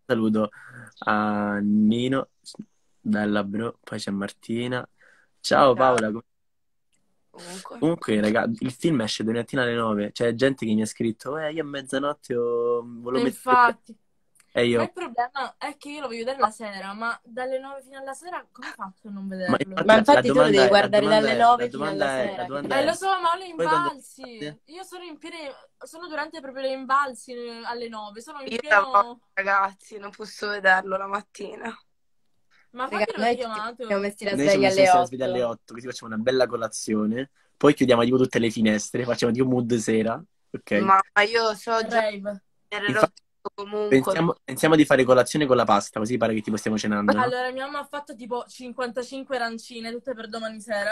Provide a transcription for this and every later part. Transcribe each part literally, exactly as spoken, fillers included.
saluto a Nino, bella bro, poi c'è Martina. Ciao Ciao. Paola. com- Comunque. Comunque, raga, il film esce domani mattina alle nove. C'è gente che mi ha scritto, eh, io a mezzanotte ho... E volevo mettere... infatti, E ma io, il problema è che io lo voglio vedere la sera, ma dalle nove fino alla sera come faccio a non ma vederlo? infatti Ma la, la infatti tu lo domanda devi è, la guardare domanda dalle è, la nove fino alla domanda è, la sera, domanda Eh, lo è, capito? so, ma ho le poi quando... invalsi. Io sono in pieno, sono durante proprio le invalsi eh, alle nove, sono in Io lavoro, pieno... ragazzi, non posso vederlo la mattina. Ma Raga, fatti l'ho noi tutti siamo chiamato. messi la Noi siamo sveglia messi alle a sveglia alle otto. otto, così facciamo una bella colazione, poi chiudiamo tipo tutte le finestre, facciamo tipo mood sera, ok? Ma io so già che Rave. genererò Infatti tutto comunque. pensiamo, pensiamo di fare colazione con la pasta, così pare che tipo stiamo cenando, no? Allora, mia mamma ha fatto tipo cinquantacinque arancine, tutte per domani sera.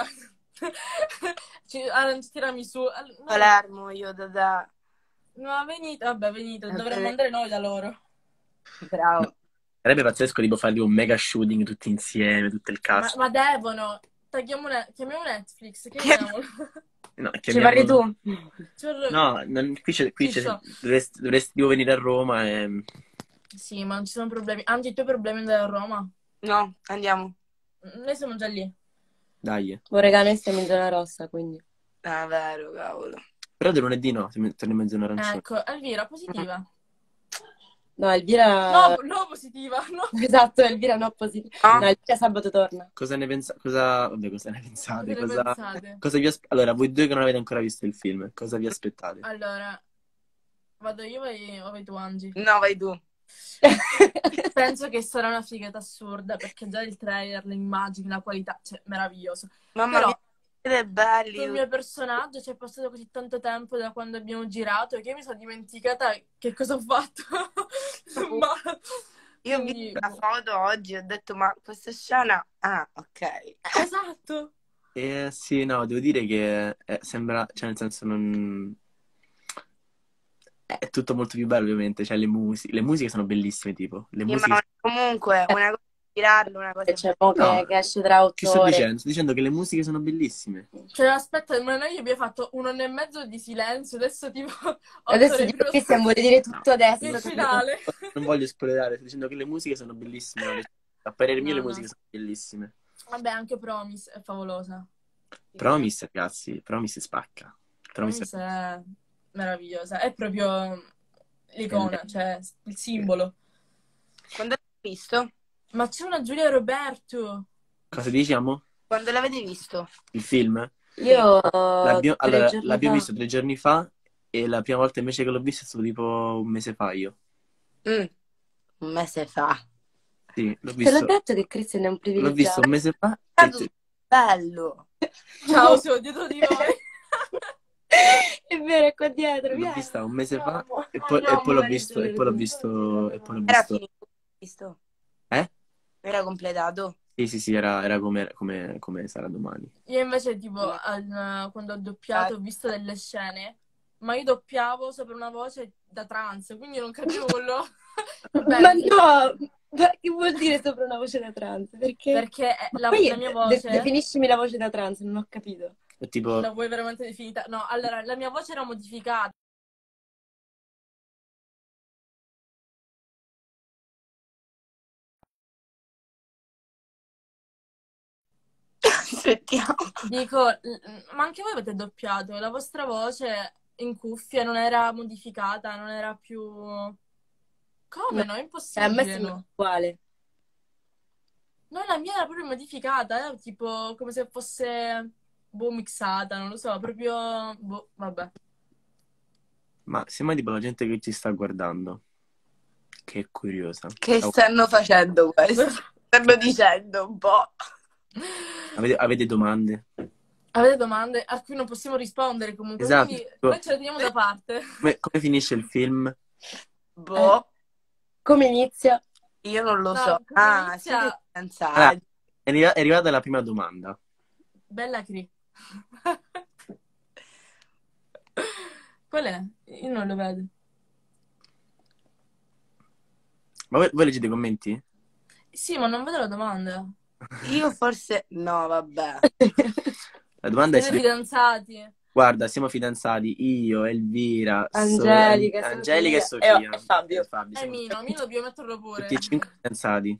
Ci- Aranci tiramisù. All- no, Palermo, io da da. ma venite, vabbè, venite, dovremmo Eh, andare noi da loro. No. Bravo. Sarebbe pazzesco tipo fare tipo un mega shooting tutti insieme, tutto il Ma, cast. ma devono. Tagliamo ne- chiamiamo Netflix, Che chiamiamolo. No, ci parli chiamiamolo... tu? Cioè, No, non- qui, c'è, qui c'è- Fiscio. dovresti, dovresti tipo venire a Roma e... Sì, ma non ci sono problemi. Anche i tuoi problemi andare a Roma. No, andiamo. Noi siamo già lì. Dai. Oh, raga, noi stiamo in zona rossa, quindi. Ah, vero, cavolo. Però del lunedì no, se torni in mezzo a un arancione. Ecco, Elvira, positiva. No, Elvira... No, no, positiva, no. Esatto, Elvira no positiva. Ah. No, Elvira sabato torna. Cosa ne pensate? Cosa... Vabbè, cosa ne pensate? Cosa ne Cosa... pensate? cosa vi aspe- Allora, voi due che non avete ancora visto il film, cosa vi aspettate? Allora, vado io vai- o vai tu, Angi? No, vai tu. Penso che sarà una figata assurda, perché già il trailer, le immagini, la qualità, cioè, meraviglioso. Mamma Però, mia, siete belli. sul mio personaggio c'è passato così tanto tempo da quando abbiamo girato che io mi sono dimenticata che cosa ho fatto. Ma... Io ho Quindi, visto la boh. foto oggi e ho detto, ma questa scena... Ah, ok. Esatto. Eh sì, no, devo dire che eh, sembra, cioè nel senso non... È tutto molto più bello ovviamente, cioè le musiche, le musiche sono bellissime tipo, le Sì, musiche... ma comunque, una cosa è girarlo, una cosa è... C'è poco No, che, che esce tra otto Ti sto ore. dicendo, sto dicendo che le musiche sono bellissime. Cioè, aspetta, ma noi abbiamo fatto un anno e mezzo di silenzio, adesso tipo... otto Adesso ore dico prima- che stiamo vuole dire tutto adesso. Il finale. Non voglio spoilerare, sto dicendo che le musiche sono bellissime. no? A parere mio No, le no. musiche sono bellissime. Vabbè, anche Promise è favolosa. Promise, ragazzi, Promise spacca. Promise Promise è meravigliosa, è proprio l'icona, cioè il simbolo. Quando l'avete visto? Ma c'è una Giulia Roberto. Cosa diciamo? Quando l'avete visto? Il film? Io L'abbiamo, tre allora, giorni l'abbiamo fa. visto tre giorni fa e la prima volta invece che l'ho visto è stato tipo un mese fa io. Mm, un mese fa. Sì, l'ho Te l'ho visto, detto che Christian è un l'ho visto privilegiato. un mese fa È e stato bello. Ciao, sono dietro di voi. È vero, è qua dietro. l'ho vieni. vista un mese fa Andiamo, e poi, e andiamo, poi l'ho vai, visto e giù. poi l'ho visto e poi l'ho Era visto. finito, visto? Eh? Era completato. Sì, sì, sì, era, era come, come, come sarà domani. Io invece tipo al- quando ho doppiato ho visto delle scene, ma io doppiavo sopra una voce da trans, quindi non capivo quello... Vabbè, Ma no! Ma che vuol dire sopra una voce da trans? Perché? perché Ma la, poi la mia de- voce... definiscimi la voce da trans, non ho capito. È tipo, La vuoi veramente definita? No, allora, la mia voce era modificata. Aspettiamo. Dico, l- ma anche voi avete doppiato, la vostra voce in cuffia non era modificata, non era più... Come no? È Cioè, a me impossibile, sembra no? uguale. No, la mia era proprio modificata, eh, tipo come se fosse, boh, mixata, non lo so, proprio, boh, vabbè. ma sembra tipo la gente che ci sta guardando, che è curiosa. Che Ciao. stanno facendo questo? Stanno dicendo un po'. Avete, avete domande? Avete domande a cui non possiamo rispondere comunque, Esatto. quindi noi ce le teniamo da parte. Come, come finisce il film? Boh, Come inizia? io non lo No, so. come Ah, inizia- siete Allora, fidanzati. è, arriva- è arrivata la prima domanda. Bella Cri. Qual è? Io non lo vedo. Ma voi, voi leggete i commenti? Sì, ma non vedo la domanda. Io forse... No, vabbè. La domanda è Siete se, fidanzati? Guarda, siamo fidanzati io, Elvira, So- Angelica, Angelica e Sofia Sofia. e- e Fabio. E Fabio, E siamo Mino, Mino dobbiamo metterlo pure. tutti e cinque fidanzati.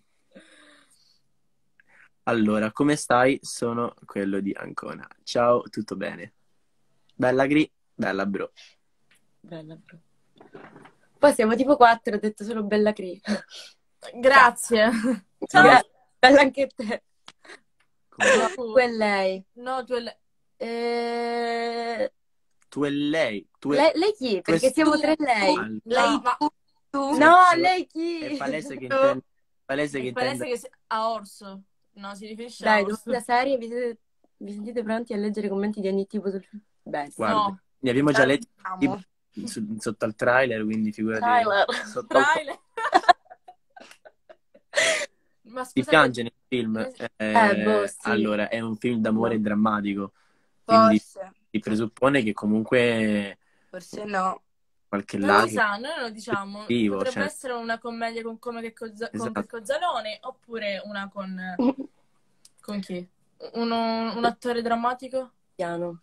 Allora, come stai? Sono quello di Ancona. Ciao, tutto bene? Bella Gri, bella bro. Bella, bro. Poi siamo tipo quattro, ho detto solo bella Cri. Grazie. Ciao. Gra- bella anche te. Come- No, tu e lei. No, tu e lei. Eh, Tu e lei. Tu e... lei, lei chi? Perché Questo- siamo tre lei. Al- Lei, No, ma tu, tu. No, Cioè, lei chi? È palese che Tu. intende... Palese che è palese intende... che si... a Orso. No, si riferisce a Dai, Orso. domanda seria, vi siete, vi sentite pronti a leggere commenti di ogni tipo sul film? Beh, sì. Guarda, No. ne abbiamo già letti Amo. su- sotto al trailer, quindi figurati. Trailer. Sotto al- Trailer. Ma Si scusa, piange nel film. Eh, eh, boh, sì. Allora, è un film d'amore No. drammatico, quindi Forse. si presuppone che comunque Forse no. qualche non si lacrima... sa, noi lo diciamo. Effettivo, Potrebbe cioè. essere una commedia con come che Cozza- con Esatto. Checco Zalone oppure una con con chi? Uno- un attore drammatico? Piano.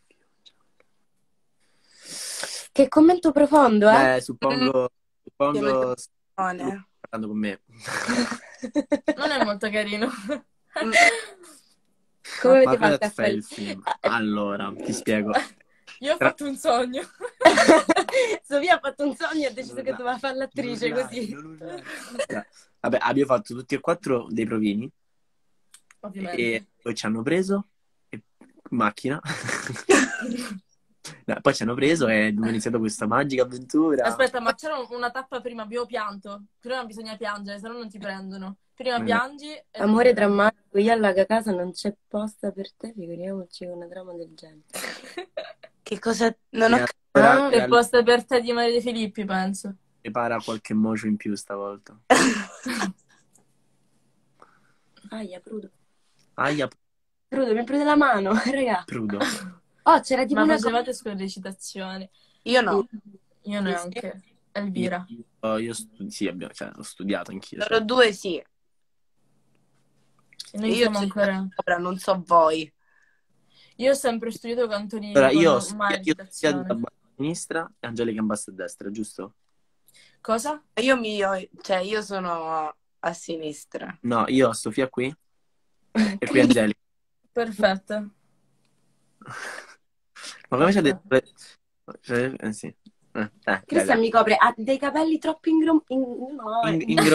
Che commento profondo, eh? Beh, suppongo, suppongo stai Buone. parlando con me. Non è molto carino. Come Ma avete cosa fatto ti a fai fare? il film? Allora, ti spiego. Io ho fatto un sogno. Sofia ha fatto un sogno e ha deciso che doveva fare l'attrice Non urlare, così. non urlare. Vabbè, abbiamo fatto tutti e quattro dei provini Ovviamente. e poi ci hanno preso e- in macchina. No, poi ci hanno preso e abbiamo iniziato questa magica avventura. Aspetta, ma c'era una tappa prima, abbiamo pianto. Prima bisogna piangere, se no non ti prendono. Prima Eh. piangi e Amore drammatico, io alla casa non c'è posta per te, figuriamoci una trama del genere. Che cosa? Non ho E capito. allora- Ah, e E allora posta per te di Maria De Filippi, penso. prepara qualche mocio in più stavolta. Aia, Prudo. Aia, Prudo, mi prende la mano, raga. crudo. Oh, c'era tipo Ma una facevate scuola di recitazioni? Io no. Io neanche. Elvira. Io, io stu- sì, abbiamo- cioè, ho studiato anch'io. Loro cioè. due sì. E noi Io siamo ci ancora... ora non so voi. Io ho sempre studiato canto lirico, Allora, io ho non studiato, mai io ho studiato recitazione. da basso a sinistra e Angelica in basso a destra, giusto? Cosa? Io mi cioè io sono a sinistra. No, io ho Sofia qui e qui Angelica. Perfetto. Ma come ci ha detto? Cioè, eh, sì. Eh, eh, dai, Cristian dai. mi copre, ha dei capelli troppo ingrom... in- no, In- eh. ingro-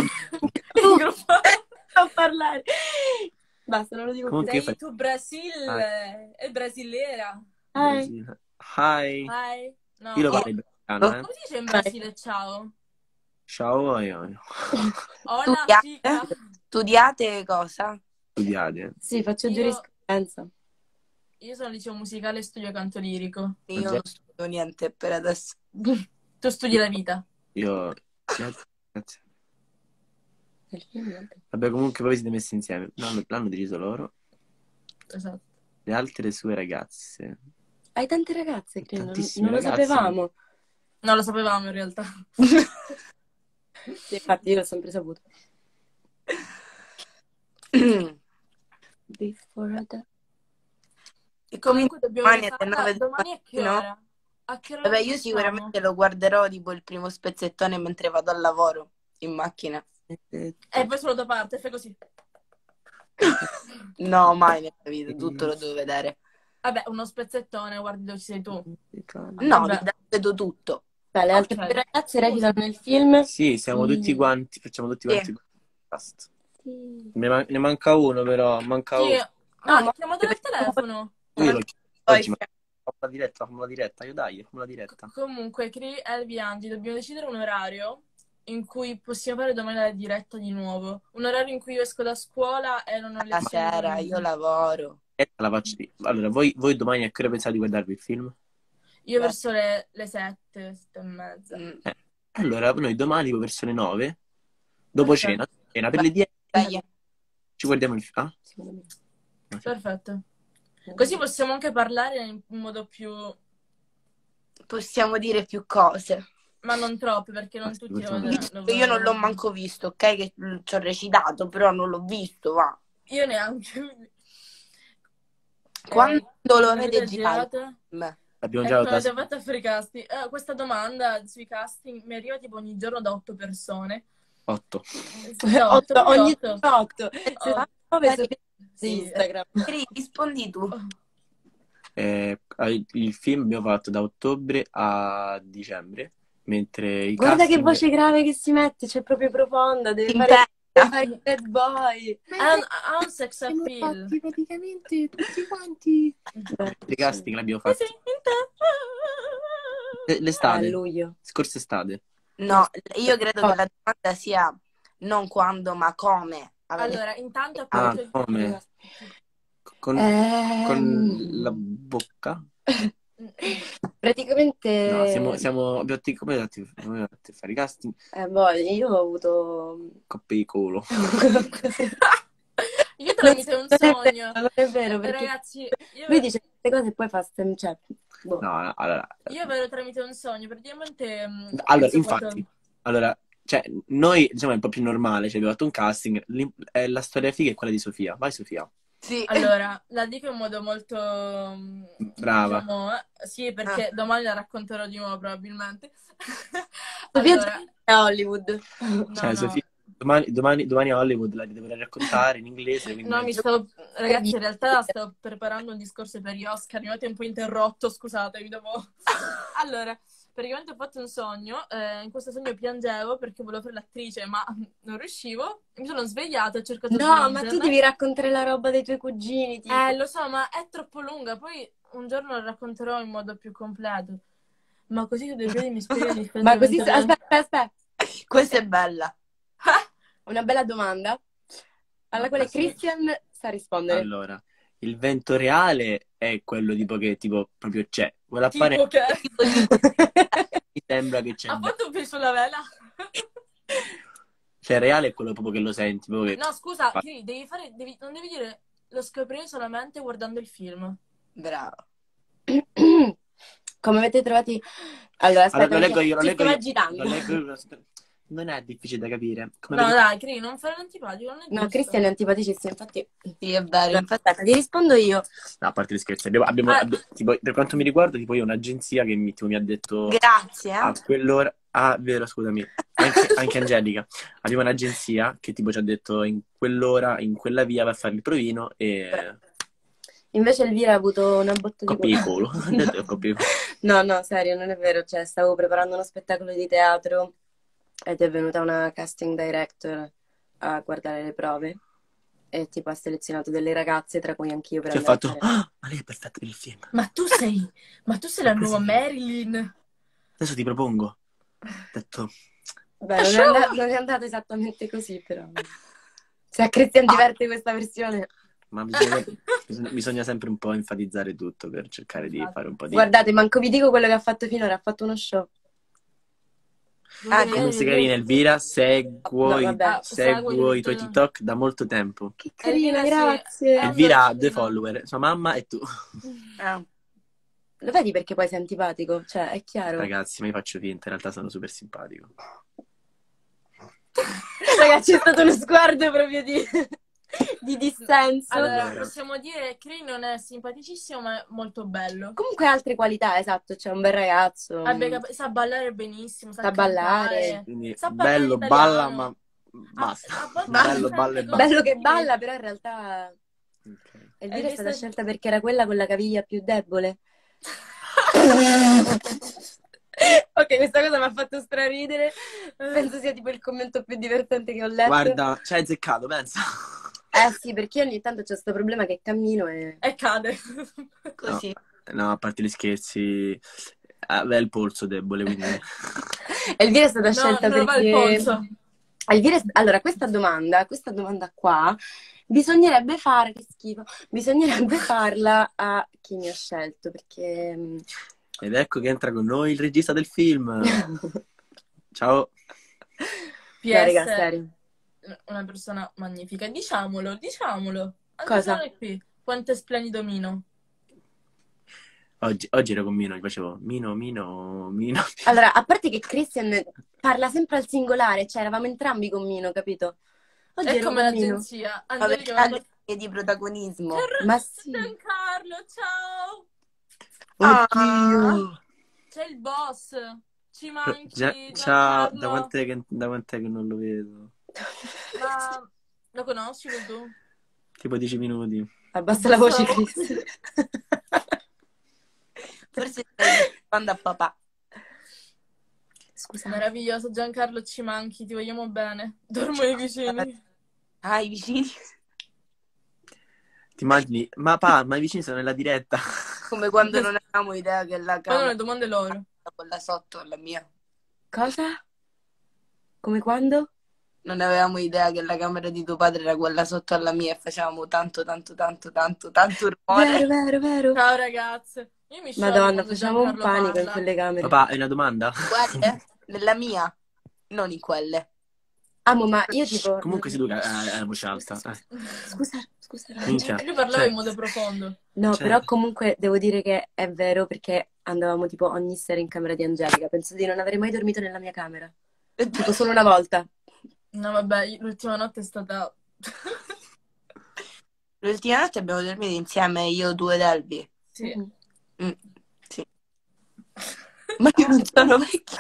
a parlare. Basta, non lo dico più. Comunque- Sei tu Brasile, è brasiliera. Dai. Hi. Hi. No. Io lo Oh, parlo in brasiliano, eh. come si dice in Brasile ciao? Ciao, io. Hola, Studiate? chica. Studiate cosa? Studiate. Sì, faccio Io- giurisprudenza. Io sono al liceo musicale e studio canto lirico. Io non studio niente per adesso. Tu studi la vita. Io... Grazie. Grazie. Nel film, niente. Vabbè, comunque voi siete messi insieme. L'hanno, l'hanno deciso loro. Esatto. Le altre sue ragazze. Hai tante ragazze, Cri, non, Tantissime non lo ragazze. sapevamo. Non lo sapevamo in realtà. Sì, infatti io l'ho sempre saputo. Before that. E Comunque comunque dobbiamo domani farla- alle nove del domani a che mattino? ora? A che ora Vabbè, lo io facciamo? sicuramente lo guarderò tipo il primo spezzettone mentre vado al lavoro in macchina. E poi solo da parte, fai così. No, mai nella vita, tutto lo devo vedere. Vabbè, uno spezzettone, guardi dove ci sei tu. No, Vabbè. vi vedo tutto. Beh, le altre Ok. due ragazze recitano nel film. Sì, siamo Sì. tutti quanti, facciamo tutti Sì. quanti il cast. Sì. Ne, man- ne manca uno però, manca Sì. uno. Ah, No, ma- chiamato dal telefono. Io l'ho chiesto Poi oggi, ma fammi la diretta, fammi la diretta, io dai, fammi la diretta. Comunque, Cri, Elvi e Angi, dobbiamo decidere un orario in cui possiamo fare domani la diretta di nuovo. Un orario in cui io esco da scuola e non ho la lezioni. sera, io lavoro. La faccio lì. Allora, voi, voi domani a che ora pensate di guardarvi il film? Io verso le, le sette, sette e mezza. Mm. Allora, noi domani verso le nove, dopo Perfetto. cena, cena per le dieci, Dai, ci guardiamo il film. Ah? Secondo me. Perfetto. Così possiamo anche parlare in modo più... possiamo dire più cose. Ma non troppo, perché non Ah, sì, tutti lo possiamo vedranno. Io non l'ho manco visto, ok? Che mm, ci ho recitato, però non l'ho visto, va. Io neanche. Quando Eh, lo l'avete avete girato? girato? Beh, Abbiamo E già come avete dato fatto a fare i casting? Eh, questa domanda sui casting mi arriva tipo ogni giorno da otto persone. otto. Sì, da otto, Otto, proprio ogni otto. otto. Oh, sessantanove su sì. Instagram. Cri, rispondi tu. Eh, il film abbiamo fatto da ottobre a dicembre, mentre i Guarda che casting... voce grave che si mette, c'è proprio profonda, deve fare, Impegna. deve fare il bad boy. Ha un, ha un sex Siamo appeal. fatti praticamente tutti quanti. I casting l'abbiamo Sì, sì, fatti in te. A l'estate, luglio. scorsa estate. No, io credo che la domanda sia non quando, ma come. avete- Allora, intanto Ah, appunto... come? Con, Ehm, con la bocca? Praticamente, No, siamo, siamo abbiamo atti- come abbiamo atti- come abbiamo atti a fare i casting? eh, boh, io ho avuto... Coppe di culo. Io tramite un Non è sogno. vero, non è vero, perché Ragazzi, io, lui dice queste cose e poi fa stem, cioè, boh. No, no, allora, io vedo tramite un sogno, praticamente... mm, allora, penso infatti, quando- allora, cioè, noi, diciamo, è un po' più normale, cioè, abbiamo fatto un casting, l'im- eh, la storia figa è quella di Sofia. Vai, Sofia. Sì. Allora, la dico in modo molto... mm, Brava. diciamo, eh, sì, perché domani la racconterò di nuovo probabilmente. Sofia Allora, è Hollywood. no, Cioè, no. Sofia, domani, domani, domani a Hollywood la dovrei raccontare in inglese, quindi... No, mi stavo... Ragazzi, in realtà stavo preparando un discorso per gli Oscar, mi avete un po' interrotto, scusatemi, dopo... Allora, praticamente ho fatto un sogno, eh, in questo sogno piangevo perché volevo fare l'attrice, ma non riuscivo, mi sono svegliata, ho cercato su No, ma tu internet. devi raccontare la roba dei tuoi cugini, tipo. Eh, lo so, ma è troppo lunga, poi un giorno la racconterò in modo più completo. Ma così tu due piedi mi spieghi Ma così, differentemente... aspetta, aspetta, Questa è bella. una bella domanda alla quale Sì. Christian sa rispondere. Allora, il vento reale è quello tipo che tipo proprio c'è. Vuole Tipo appare che... mi sembra che c'è Ha il vento. fatto un più sulla vela? Cioè, reale è quello proprio che lo senti, proprio che... No, scusa, Cri, devi fare... Devi... Non devi dire... Lo scoprirei solamente guardando il film. Brava. Come avete trovati? Allora, aspetta, Allora, lo leggo io, lo ci leggo stiamo io. agitando. Lo leggo io. Non è difficile da capire. Come No, avete- dai, Cri, non fare l'antipatico, non è No, giusto. Cristian è antipaticissimo, infatti... Sì, è vero. Infatti, Aspetta, ti rispondo io. No, a parte gli scherzi, abbiamo, abbiamo- Ah. abbi- tipo, per quanto mi riguarda, tipo io ho un'agenzia che mi, tipo, mi ha detto grazie. a Eh? quell'ora... Ah, vero, scusami. Anche, anche Angelica. Abbiamo un'agenzia che tipo ci ha detto in quell'ora, in quella via, va a fare il provino e... Invece Elvira ha avuto una botta di Coppia di culo. culo. Ho detto coppia di culo. No, no, serio, non è vero. Cioè, stavo preparando uno spettacolo di teatro ed è venuta una casting director a guardare le prove e tipo ha selezionato delle ragazze, tra cui anch'io, per Ci ha andare fatto... a fare... "Ah, ma lei è perfetta per il film. Ma tu sei... Ma tu sei la nuova Marilyn. Adesso ti propongo. Ho detto... Beh, non è, andato, non è andato esattamente così, però. Se a Cristian diverte questa versione... Ma bisogna, bisogna- bisogna sempre un po' enfatizzare tutto per cercare di fare un po' di... Guardate, manco vi dico quello che ha fatto finora, ha fatto uno show. Ah, Eh, Come sei carina Elvira, seguo, No, i, vabbè. Ah, seguo seguo i tuoi tutto. TikTok da molto tempo. Che carina, Elvira, sì. grazie. Eh, Elvira ha no, due no. follower, sua mamma e tu. eh. Lo vedi perché poi sei antipatico? Cioè, è chiaro. Ragazzi, ma io faccio finta, in realtà sono super simpatico. Ragazzi, c'è stato uno sguardo proprio di, di dissenso. Allora, Allora. possiamo dire che Cri non è simpaticissimo, ma è molto bello. Comunque ha altre qualità, esatto, c'è un bel ragazzo. Abbia cap- sa ballare benissimo, sa, Sa ballare. cantare. Quindi Sa parlare bello, italiano. balla, ma basta. A- a volte Bello, sa balla e anche basta. Bello che Sì. balla, però in realtà Ok. Elvira Hai è stata visto- scelta perché era quella con la caviglia più debole. Ok, questa cosa mi ha fatto straridere. Penso sia tipo il commento più divertente che ho letto. Guarda, ci hai azzeccato, pensa. Eh sì, perché io ogni tanto c'è questo problema che cammino e... E cade. Così. No, a parte gli scherzi, aveva il polso debole, quindi... Elvira è stata No, scelta non va il perché... polso. Elvira è- Allora, questa domanda, questa domanda qua, bisognerebbe fare, che schifo, bisognerebbe farla a chi mi ha scelto, perché... mm, Ed ecco che entra con noi il regista del film. Ciao. P No, raga, S, serio. una persona magnifica. Diciamolo, diciamolo. Cosa? Anche qui. Quanto è splendido Mino. Oggi, oggi ero con Mino, gli facevo Mino, Mino, Mino. Allora, a parte che Christian parla sempre al singolare, cioè eravamo entrambi con Mino, capito? Oggi È ero come con Mino. l'agenzia. Vabbè, Angelica grande di protagonismo. Ma sì. Giancarlo, ciao. Oddio! C'è il boss. Ci manchi, Già- ciao, da Giancarlo. quant'è che, da quant'è che non lo vedo? Ma lo conosci tu? Tipo dieci minuti. Abbassa la voce, Abbassa la Chris. Forse stai rispondendo a papà. Scusa. Meraviglioso, Giancarlo, ci manchi, ti vogliamo bene. Dormo ai vicini. Ah, i vicini. Ti immagini? Ma pa, ma i vicini sono nella diretta. Come quando non avevamo idea che la Fanno camera le domande loro. quella sotto alla mia. Cosa? Come quando? Non avevamo idea che la camera di tuo padre era quella sotto alla mia e facevamo tanto, tanto, tanto, tanto, tanto rumore. Vero, vero, vero. Ciao ragazze. Io mi sciolgo Madonna, quando facciamo un Giancarlo panico in parla. quelle camere. Papà, hai una domanda? Quelle? Nella mia? Non in quelle. Amo, ma io tipo... Comunque si duca ha la voce alta. Scusa, Eh. scusa, scusa. Minchia. Lui parlava Cioè, in modo profondo. No, Cioè- però comunque devo dire che è vero perché andavamo tipo ogni sera in camera di Angelica. Penso di non aver mai dormito nella mia camera. Tipo solo una volta. No, vabbè, l'ultima notte è stata... L'ultima notte abbiamo dormito insieme io, tu ed Elvi. Sì. Mm. Mm, sì. Ma io non sono vecchia.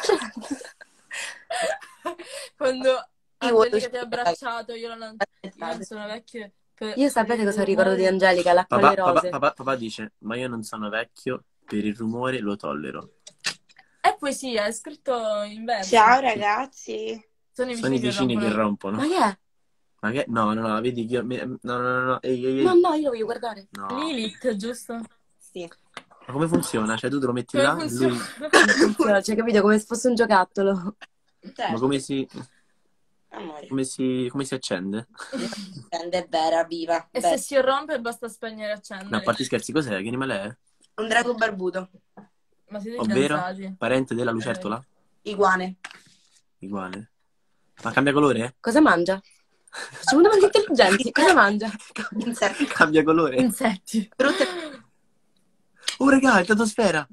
Quando Io voglio Angelica ti ha spiegare. abbracciato, io non, io non Aspettate. sono vecchia. Per, Io sapete per il cosa ricordo di rumore. Angelica? L'acqua Papà, alle papà, rose. papà, papà dice, ma io non sono vecchio, per il rumore lo tollero. È poesia, è scritto in verso. Ciao ragazzi. Sono i Sono i vicini che rompono. Ma che è? Ma che? No, no, no, vedi che io... mi- No, no, no, no, ehi, ehi, ehi. No, no, io lo voglio guardare. No. Lilith, giusto? Sì. Ma come funziona? Cioè tu te lo metti Come là e lui... funziona? Funziona, cioè, capito? Come se fosse un giocattolo. Ma Certo. come si... Amore. come si... come si accende? È vera, viva. E Beh, se si rompe basta spegnere e No, a accendere. parte scherzi, cos'è? Che animale è? un drago barbuto. Ma siete Ovvero? fidanzati? Parente della lucertola? Iguane. Uguale. Ma cambia colore? Cosa mangia? Facciamo domande intelligenti. Cosa mangia? Insetti. Cambia colore? Insetti. Brutte. Oh, raga, è stratosfera!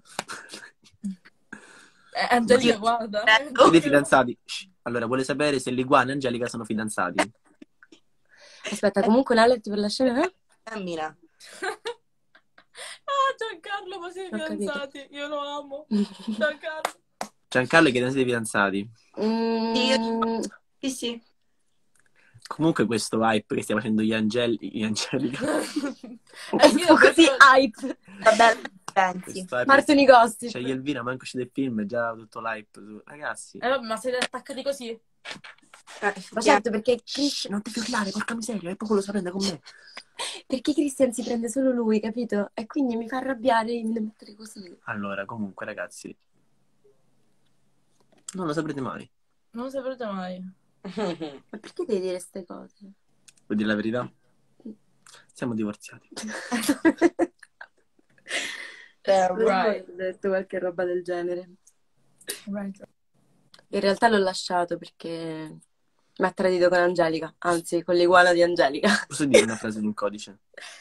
Eh, Angelica, Io- guarda. Prego. Siete fidanzati? Shh. Allora, vuole sapere se l'iguana e Angelica sono fidanzati? Aspetta, comunque un alert per la scena, eh? Cammina. Ah, Giancarlo, ma siete Ho capito. fidanzati? Io lo amo. Giancarlo. Giancarlo chiede se siete fidanzati. Mm, Sì, sì. Comunque questo hype che stiamo facendo gli Angeli... gli Angelica... Eh, io sto così questo- hype. Vabbè, pensi. questo hype- Partono i ghosti. C'è Elvira, manco uscito il film, è già tutto l'hype. su- Ragazzi... Eh, vabbè, ma siete attaccati così? Eh, Ma certo, perché, Shh, non ti urlare, porca miseria, e poi quello se la prende con me. perché Christian si prende solo lui, capito? E quindi mi fa arrabbiare e mi deve mettere così. Allora, comunque, ragazzi... Non lo saprete mai. Non lo saprete mai. Ma perché devi dire queste cose? Vuoi dire la verità? Siamo divorziati. Eh, Right. Ho detto qualche roba del genere. Right. In realtà l'ho lasciato perché mi ha tradito con Angelica, anzi con l'iguana di Angelica. Posso dire una frase di un codice?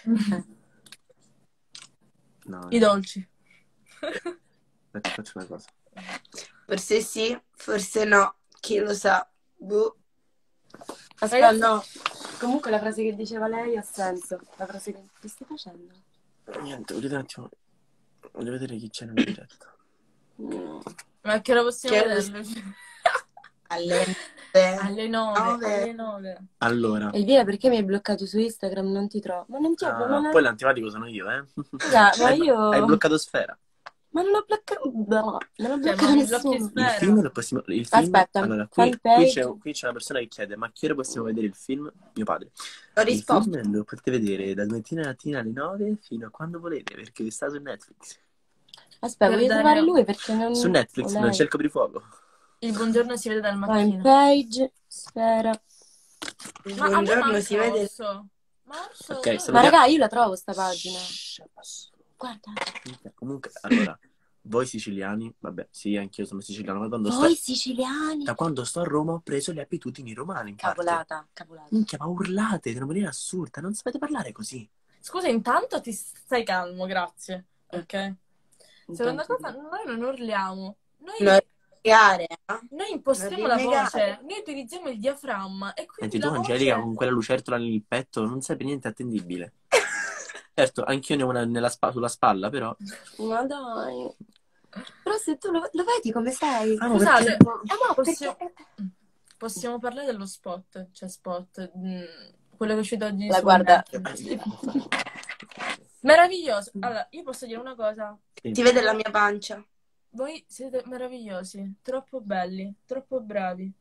No, I dolci. aspetta, faccio una cosa. Forse sì, forse no. Chi lo sa. Boh. Aspetta, no. Comunque la frase che diceva lei ha senso. La frase che... Che stai facendo? Niente, volete un attimo... Voglio vedere chi c'è nella diretta. Mm. Ma a che ora possiamo Che- vederlo? Alle nove. Alle nove. Nove. Alle nove. Allora... Elvira, perché mi hai bloccato su Instagram? Non ti trovo. Ma non ti ah, trovo. Non poi l'antipatico sono io, eh? Scusa, ma Hai- io... Hai bloccato Sfera. Ma non ho bloccato... No, non ho Cioè, bloccato ma mi blocchi nessuno. Il Sfera. film lo possiamo... Il film... Aspetta, allora, qui, qui, fanpage. c'è, qui c'è una persona che chiede ma a che ora possiamo vedere il film? Mio padre. Ho Il risposto. film lo potete vedere da lunedì mattina alle nove fino a quando volete, perché sta su Netflix. Aspetta, voglio Guardare- trovare lui perché non... Su Netflix, o non lei. c'è il coprifuoco. Il buongiorno si vede dal Fine mattino. page, Sfera. Il Ma a me buongiorno manca si vede. Orso. Ma Orso... Ok, dove- sto Ma vedendo- raga, io la trovo sta pagina. Shh, passo. Guarda. Comunque, allora, voi siciliani, vabbè, sì, anch'io sono siciliano, ma quando Voi sto, siciliani. da quando sto a Roma ho preso le abitudini romane, in parte. Cavolata, cavolata. Minchia, ma urlate, di una maniera assurda, non sapete parlare così. Scusa, intanto ti stai calmo, grazie. Ok? Seconda Intanto- cosa, noi non urliamo. Noi, Non negare, eh? noi impostiamo non la rinnegare. voce. Noi utilizziamo il diaframma. E quindi Senti, tu, la Angelica, voce... con quella lucertola nel petto, non sai per niente attendibile. Certo, anch'io ne ho una nella spa- sulla spalla, però. Ma dai. Però se tu lo, lo vedi come sei. Ah, ma Scusate, perché? Eh, no, possiamo, perché... possiamo parlare dello spot, cioè spot, mm, quello che è uscito oggi La su guarda. Netflix. Meraviglioso. Allora, io posso dire una cosa. Ti vede la mia pancia. Voi siete meravigliosi, troppo belli, troppo bravi.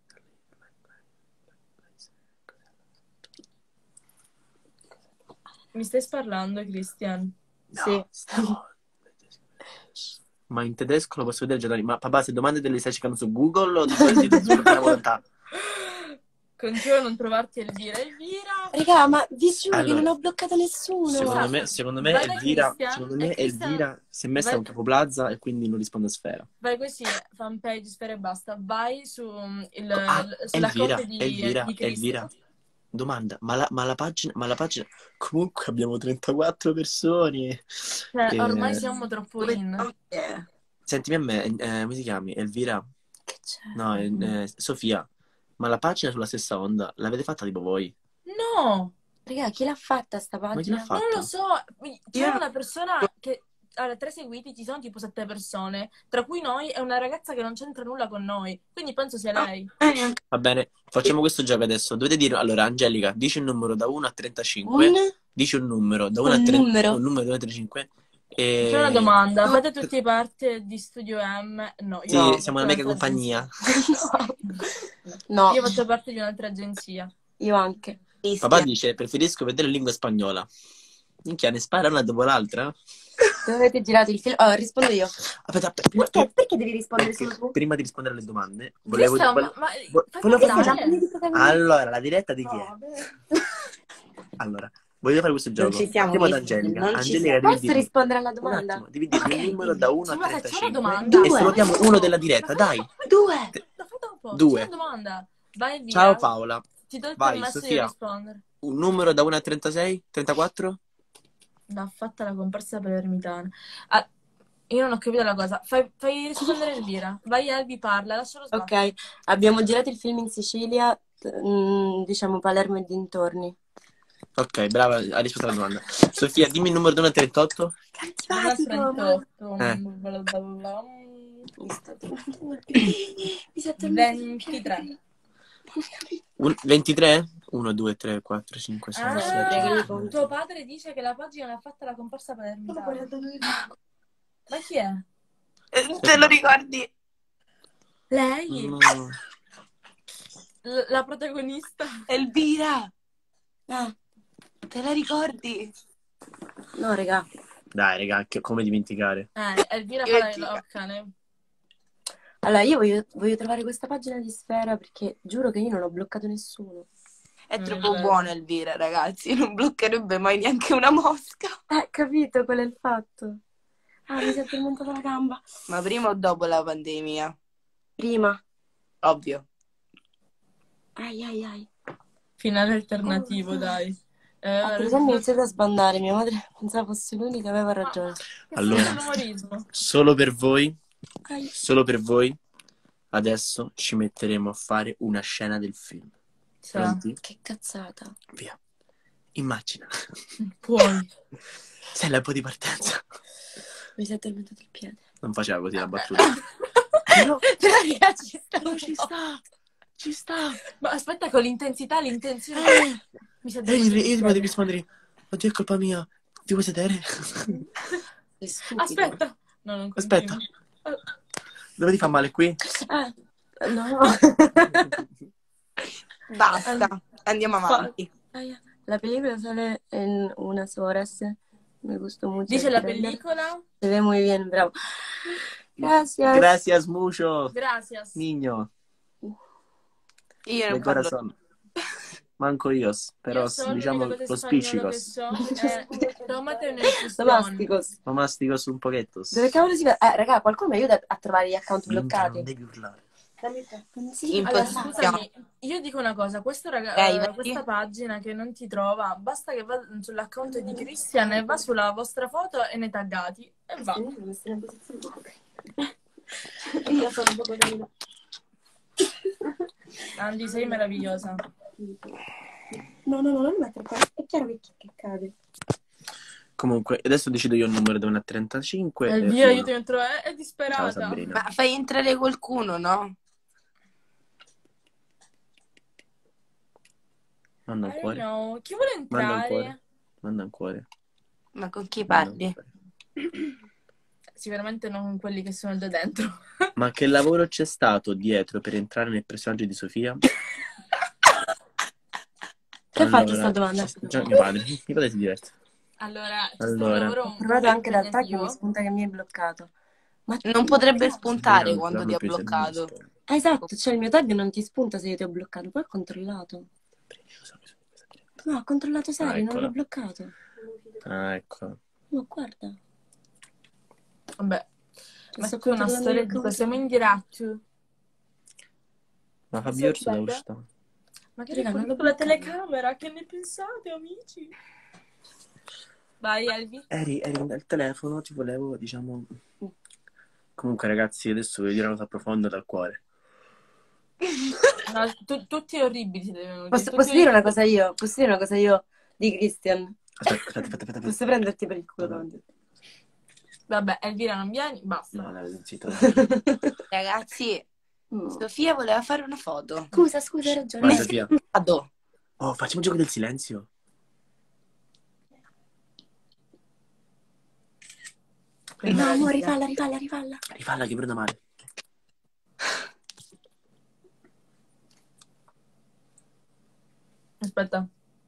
Mi stai parlando, Christian? Sì. Ma in tedesco lo posso vedere già da lì. Ma papà, se domande te le stai cercando su Google o di quelli di sua volontà? Continuo a non trovarti Elvira. Elvira! Raga, ma vi giuro che Allora, non ho bloccato nessuno. Secondo me, secondo me Vai da Elvira, Christian, secondo e me Christian- Elvira si è messa vai- un capoplaza e quindi non risponde a Sfera. Vai così, fanpage Sfera e basta. Vai su mm, il, Ah, l- Elvira, sull'account di, Elvira, di Christian. Elvira. Domanda, ma la, ma la pagina, ma la pagina... Comunque abbiamo trentaquattro persone. Cioè, Eh, ormai siamo troppo in. Eh, Sentimi a me, eh, come ti chiami? Elvira? Che c'è? No, eh, eh, Sofia. Ma la pagina sulla stessa onda l'avete fatta tipo voi? No! Raga, chi l'ha fatta sta Ma chi l'ha pagina? fatta? Non lo so, c'è Io- una persona che allora, tra i seguiti ci sono tipo sette persone, tra cui noi e una ragazza che non c'entra nulla con noi, quindi penso sia lei. eh, Va bene, facciamo questo gioco adesso. Dovete dire, allora, Angelica, dici un numero da uno a trentacinque. Un... Dici un numero da uno Un a trenta, numero. un numero da uno a trentacinque. E... C'è una domanda, fate tutti parte di Studio M? No, Sì, io siamo faccio una mega un'altra compagnia. No, agenzia. Io faccio parte di un'altra agenzia. io anche. Papà dice, preferisco vedere in lingua spagnola. Minchia, ne spara una dopo l'altra? Dove avete girato il film? Oh, rispondo io. Aspetta, aspetta, prima, Perché, perché devi rispondere perché solo tu? prima di rispondere alle domande, volevo... Cristian, volevo- ma, ma vo- fai volevo parlare? fare- Allora, la diretta di chi è? Allora, voglio fare questo gioco. ci siamo Partiamo da visti, Angelica. non ci Angelica, siamo. devi Posso dirmi- rispondere alla Un domanda? attimo, devi dirmi un numero da uno a Scusate, c'è una trentacinque. domanda. E salutiamo uno della diretta, dai. Due. Lo fai dopo. Due. C'è una domanda. Vai via. Ciao Paola. Ti do il Vai, permesso di Sofia. rispondere. Un numero da uno a trentasei? trentaquattro? L'ha fatta la comparsa palermitana. Ah, io non ho capito la cosa. Fai, fai rispondere Elvira. Vai Elvi, parla, lascialo stare. Ok, abbiamo girato il film in Sicilia, mm, diciamo Palermo e dintorni. Ok, brava, ha risposto alla domanda. Sofia, dimmi il numero da uno a trentotto. Antipatico, ma... trentotto. Eh. Mi sta tornando- Mi sta tornando- ventitré. Un- ventitré? uno, due, tre, quattro, cinque, sei, Ah, sette. tuo padre dice che la pagina l'ha fatta la comparsa palermitana. Ma chi è? Eh, Te lo ricordi? Lei? No. L- la protagonista? Elvira, Ah, te la ricordi? no, raga. Dai, raga, che- come dimenticare? Eh, Elvira Io fa la ti- loccane. Allora, io voglio, voglio trovare questa pagina di Sfera perché giuro che io non ho bloccato nessuno. È Mm, troppo vero. buono Elvira, ragazzi. Non bloccherebbe mai neanche una mosca. Eh, capito qual è il fatto? Ah, mi si è addormentata la gamba. Ma prima o dopo la pandemia? Prima. Ovvio. Ai, ai, ai. Finale alternativo, dai. Eh, Ah, per esempio ho iniziato a sbandare. Mia madre pensava fosse l'unica, aveva ragione. che Allora. senso l'umorismo. Solo per voi, Ai. solo per voi, adesso ci metteremo a fare una scena del film. Cioè, Pronti? Che cazzata. Via. Immagina. puoi. Sei la po' di partenza. Mi si è addormentato il piede. Non faceva così la battuta. No, Raga, ci sta. No, ci sta. Ci sta. Ma aspetta con l'intensità, l'intenzione. Mi sa E io, io prima devi rispondere. Oddio, è colpa mia. Ti vuoi sedere? sei stupido. Aspetta. No, non Aspetta. continuo. Dove ti fa male qui? Eh, no. Basta. Andiamo avanti. La película sale en unas horas. Me gustó mucho. Dice el la trailer. pellicola. Se ve muy bien, bravo. Gracias. Gracias mucho, Gracias. niño. Io De non parlo. corazón. Manco io, però Io so, diciamo l'unica lo cosa spagnolo che spicicos. so è tomate un'infusione. Domásticos. Lo masticos un pochettos. Dove cavolo si va? Eh, raga, qualcuno mi aiuta a trovare gli account Minchia, bloccati. non devi urlare. Dammi te. Sì, Allora, Impossiamo. scusami, io dico una cosa, questa, raga- Dai, eh, vai. questa pagina che non ti trova, basta che va sull'account di Christian e va sulla vostra foto e ne taggati e va. Io sono un po' carina. Andy, sei meravigliosa. No, no, no, non mettere qua. È chiaro che, che cade. Comunque, adesso decido io il numero da uno a trentacinque. E e via, io uno. dentro è, è Ciao disperata. Sabrina. Ma fai entrare qualcuno, no? Manda un I don't cuore. know. Chi vuole Manda un cuore. entrare? Manda un cuore. Ma con chi Manda un parli? cuore. Sicuramente non quelli che sono già dentro. Ma che lavoro c'è stato dietro per entrare nel personaggio di Sofia? Che faccio Allora, sta domanda? già mio padre. Mio padre si diverte. Allora, c'è stato un Allora, lavoro Ho un provato po' anche dal tag, mi impegnativo. spunta che mi hai bloccato. Ma Non potrebbe Sabrina spuntare non quando farà ti ha proprio i sermoni di bloccato. storia. Ah, esatto, cioè il mio tag non ti spunta se io ti ho bloccato, poi ho controllato. Io so che sono in questa diretta. No, ho controllato Ah, serio, non l'ho eccola. bloccato. Ah, ecco. No, guarda. Vabbè, Cioè, ma sto è una controllando storia gli di account. siamo in diretta. Ma Cosa Fabio Orso da succede? uscita? Ma che Raga, non l'ho con la bloccato. telecamera, che ne pensate, amici? Vai, Elvi. Eri, eri nel telefono, ti volevo, diciamo... Comunque, ragazzi, adesso voglio dire una cosa profonda dal cuore. No, tu- tutti orribili siete venuti. Posso, Tutti posso dire una orribili. cosa io? Posso dire una cosa io di Christian? Aspetta, aspetta, aspetta, aspetta. Posso prenderti per il culo davanti? Vabbè, Elvira non vieni, basta. No, dai, zitto. Ragazzi, Mm. Sofia voleva fare una foto. Scusa, scusa, hai ragione. Vai, Ne Sofia. vado. Oh, facciamo il gioco del silenzio. No, amore, rifalla, rifalla, rifalla. Rifalla che prendo male. Aspetta.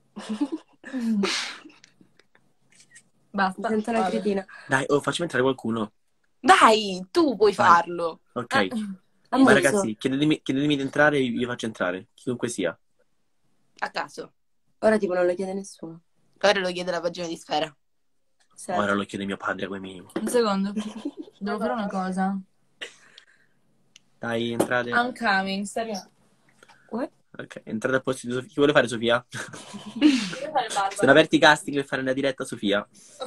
Mi Basta. sento una Vabbè. cretina. Dai, oh, facciamo entrare qualcuno. Dai, tu puoi Vai. farlo. Ok. Eh, Ma Ammazzo. ragazzi, chiedetemi, chiedetemi di entrare e vi faccio entrare. Chiunque sia. A caso. Ora tipo non lo chiede nessuno. Ora lo chiede la pagina di Sfera. Serio. Ora lo chiede mio padre come minimo. un secondo. Devo fare una cosa. Dai, entrate. I'm coming, sta arrivando. What? Ok, entrate al posto di Sofia. Chi vuole fare Sofia? Devo fare Barbara. Sono aperti i casting per fare una diretta a Sofia.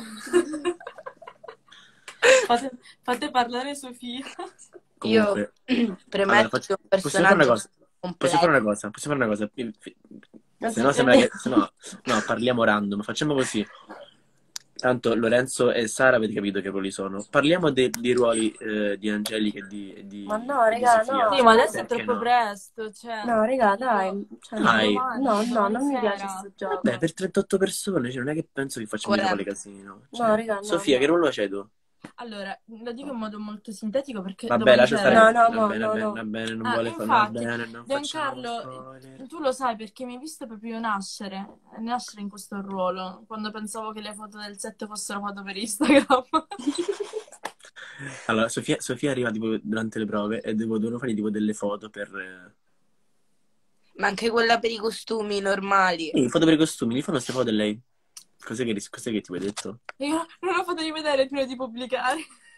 Fate, fate parlare Sofia. Comunque. Io premetto Allora, faccio- che un possiamo fare una personaggio cosa? Posso fare completo. una cosa? Possiamo fare una cosa? Se no sembra che... Se no, no, parliamo random. Facciamo così. Tanto Lorenzo e Sara avete capito che ruoli sono. Parliamo de- dei ruoli eh, di Angelica e di, e di Ma no, e di raga, Sofia. no. Sì, ma adesso è Perché troppo no? presto, cioè... No, raga, dai. Cioè, Dai. domani, no, no, domani non mi sera. piace questo gioco. Beh, per trentotto persone, cioè, non è che penso che facciamo quaranta. un casino. No, Cioè, raga, no, Sofia, no. che ruolo c'hai tu? Allora, lo dico in modo molto sintetico perché Vabbè, domani lascia sera... stare. No, no, va no, bene, no, va bene, no. va bene, non Ah, vuole fare. Va infatti, bene, non facciamo Giancarlo, spoiler. tu lo sai perché mi hai visto proprio nascere, nascere in questo ruolo, quando pensavo che le foto del set fossero foto per Instagram. Allora, Sofia, Sofia arriva tipo durante le prove e devo, devono fare tipo delle foto per... eh, Ma anche quella per i costumi normali. Sì, foto per i costumi, gli fanno queste foto a lei. Cos'è che, cos'è che ti hai detto? Io non ho fatto rivedere prima di pubblicare.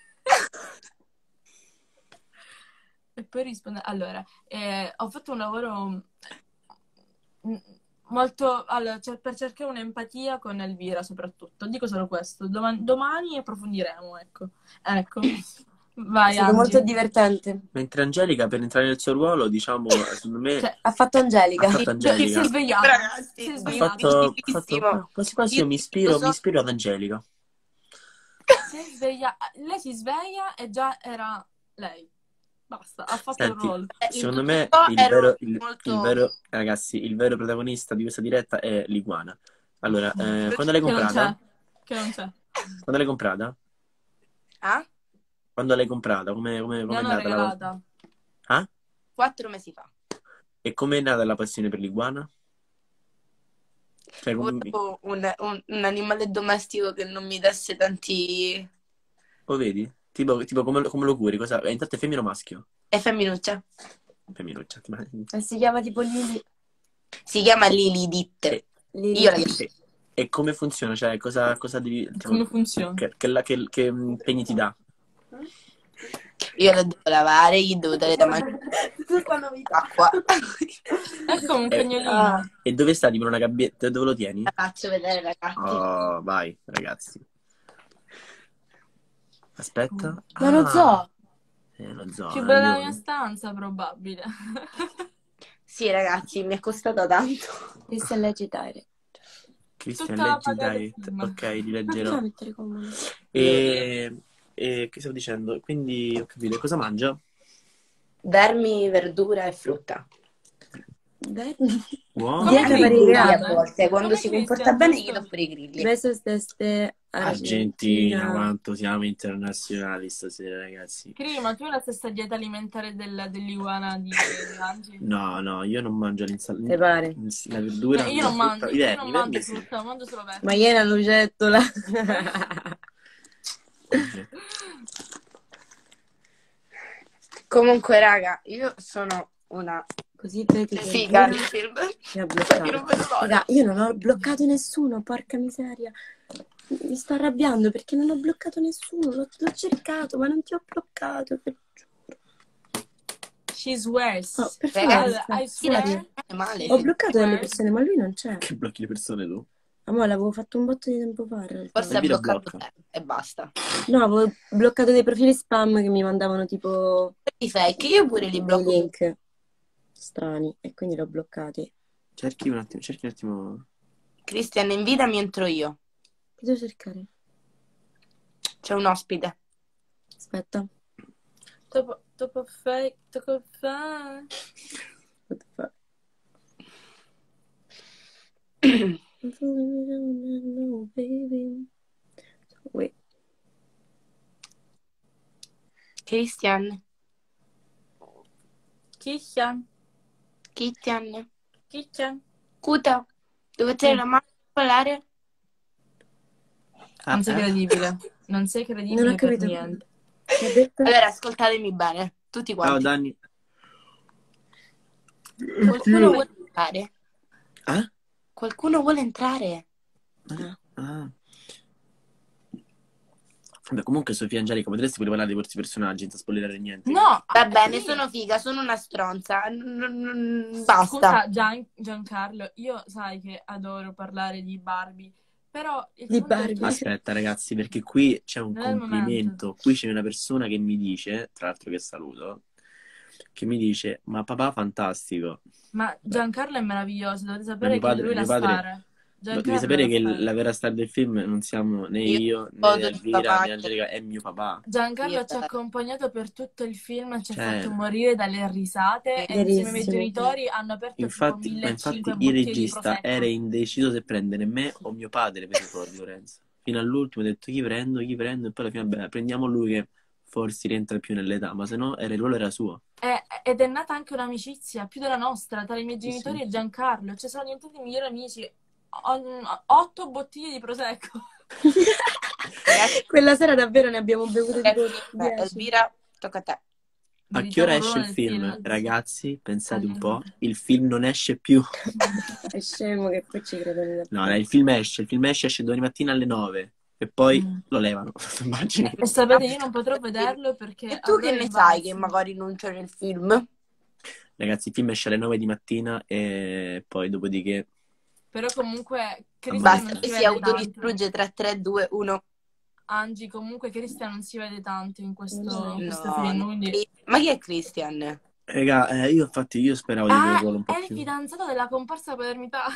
E poi risponde, allora, eh, ho fatto un lavoro mm, molto, allora, cioè, per cercare un'empatia con Elvira soprattutto, dico solo questo, Doma- domani approfondiremo, ecco, ecco, È vai stato Angi. molto divertente. Mentre Angelica, per entrare nel suo ruolo, diciamo, secondo me, Cioè, Ha fatto Angelica. ha fatto si Angelica. è svegliata, Ragazzi, si è Ha svegliata, fatto, ha difficilissimo. fatto quasi quasi io mi ispiro, mi ispiro ad Angelica. si è sveglia- lei si sveglia e già era lei, basta, ha fatto il Senti, ruolo. Eh, in secondo tutto me ciò il ero vero, il, molto- il vero, ragazzi, il vero protagonista di questa diretta è l'iguana. Allora, eh, quando l'hai Che non comprata? c'è, che non c'è. Quando l'hai comprata? Ah? Quando l'hai comprata? Come, come, Mi come è hanno nata la... regalata. Ah? Quattro mesi fa. E come è nata la passione per l'iguana? Cioè, come... Volevo un, un- un animale domestico che non mi desse tanti... Oh, vedi? Tipo, tipo come, lo- come lo curi? Cosa... eh, intanto è femmina o maschio? È femminuccia. Femminuccia. ma- E si chiama tipo Lily. Si chiama Lily Ditte. E, Lily. Io la chiamo. e- e come funziona? Cioè, cosa, cosa devi... tipo, Come funziona? Che, che, la- che, che impegni ti dà? Io la devo lavare, gli devo dare da mangiare Tutta novità. acqua. Ecco un Eh, cagnolino. Ah, E dove sta? Tipo in una gabbietta? Dove lo tieni? La faccio vedere, ragazzi. Oh, vai, ragazzi. Aspetta. ma lo Ah, zoo. eh, lo zoo. Più bella della ragione. mia stanza, probabile. Sì, ragazzi, mi è costato tanto. Christian leggi Direct. Christian, Tutta leggi pagata il diet. film. Ok, li Ma ti fa leggerò. mettere comodo? E, e che stavo dicendo? Quindi, ho capito, cosa mangia? Vermi, verdura e frutta. Vermi. Buono. Come Dieta Anche i grilli a variegata. volte, quando Come si Christian, comporta bene gli giusto? do pure i grilli. Besos desde Argentina, Argentina. quanto siamo internazionali stasera, ragazzi. Cri, ma tu hai la stessa dieta alimentare del- dell'iguana di, di Angie? No, no, io non mangio Te l'insalata, pare? la verdura, No, io la non frutta, mangio, i io vermi, non i mangio vermi sì. frutta, mangio solo vermi. Ma ieri è una lucertola. Comunque, raga, io sono una Così vedi che figa Elvira nel film. mi ha Io bloccato. non vedo l'ora. Raga, io non ho bloccato nessuno, porca miseria. Mi sto arrabbiando perché non ho bloccato nessuno. L'ho, l'ho cercato, ma non ti ho bloccato. Per... She swears. Oh, per Ragazzi, favore, I serio. swear. male. Ho bloccato delle Swear. persone, ma lui non c'è. Che blocchi le persone tu? Amore, l'avevo fatto un botto di tempo fa in realtà. Forse ha Elvira bloccato blocca. te e basta. No, avevo bloccato dei profili spam che mi mandavano tipo I fake, io pure li dei blocco. link strani e quindi li ho bloccati. Cerchi un attimo, cerchi un attimo. Christian, invitami, entro io. Che devo cercare? C'è un ospite. Aspetta. Dopo, dopo fake, dopo fa. What the fuck? No, baby. Wait. Christian, Christian, Christian, Christian. Cuta, dove c'è Sì. la mano popolare? Ah, Non sei eh? credibile. Non sei Non credibile ho per capito. niente. Che ha detto? Allora, ascoltatemi bene, tutti Ciao quanti. Dani. Qualcuno vuole entrare? Ah? Qualcuno vuole entrare? Ah. Ah. Vabbè, comunque Sofia Angelica, potresti pure parlare di questi personaggi senza spoilerare niente. No, Va bene, sì. sono figa, sono una stronza. N- n- n- basta. Scusa, Gian- Giancarlo, io sai che adoro parlare di Barbie, però il Di punto è Barbie. che Aspetta, ragazzi, perché qui c'è un non è il complimento. Qui c'è una persona che mi dice, tra l'altro che saluto, che mi dice, ma papà fantastico. Ma Giancarlo è meraviglioso, dovete Ma sapere mio che padre, lui è la mio padre, star. devi Giancarlo è sapere la che star. la vera star del film non siamo né Io io, né foto di Elvira, papà né Angelica, è mio papà. Giancarlo Io- ci ha accompagnato per tutto il film, ci ha Cioè, fatto morire dalle risate e insieme ai miei Verissimo. genitori hanno aperto infatti, tipo ma infatti millecinquecento il bottiglie di regista prosecco. era indeciso se prendere me o mio padre per i ricordi, Lorenzo. Fino all'ultimo ha detto chi prendo, chi prendo, e poi alla fine, vabbè, prendiamo lui che forse rientra più nell'età, ma se no era, il ruolo era suo. E- ed è nata anche un'amicizia più della nostra tra i miei Sì, genitori sì. e Giancarlo, cioè sono diventati i migliori amici. Ho- otto bottiglie di prosecco. Ragazzi, Quella sera davvero ne abbiamo bevuto tipo eh, dieci. Elvira, tocca a te. A Verità che ora burrone esce il del film? Ragazzi, pensate un po', Allora. il film non esce più. È scemo che poi ci credo nella No, dai, il film esce, il film esce, esce domani mattina alle nove e poi Mm. lo levano. Immagini. E sapete, io non potrò vederlo perché E tu avrò che ne il sai Vice. che magari non c'è nel film? Ragazzi, il film esce alle nove di mattina e poi dopodiché... Però comunque Cristian Basta non che si si vede tanto. autodistrugge tre, tre, due, uno. Angie, comunque Cristian non si vede tanto in questo, No, in questo No, film, no. quindi... Ma chi è Christian? Raga, eh, io infatti io speravo di avere un Ah, ruolo un po' è il più... fidanzato della comparsa paternità.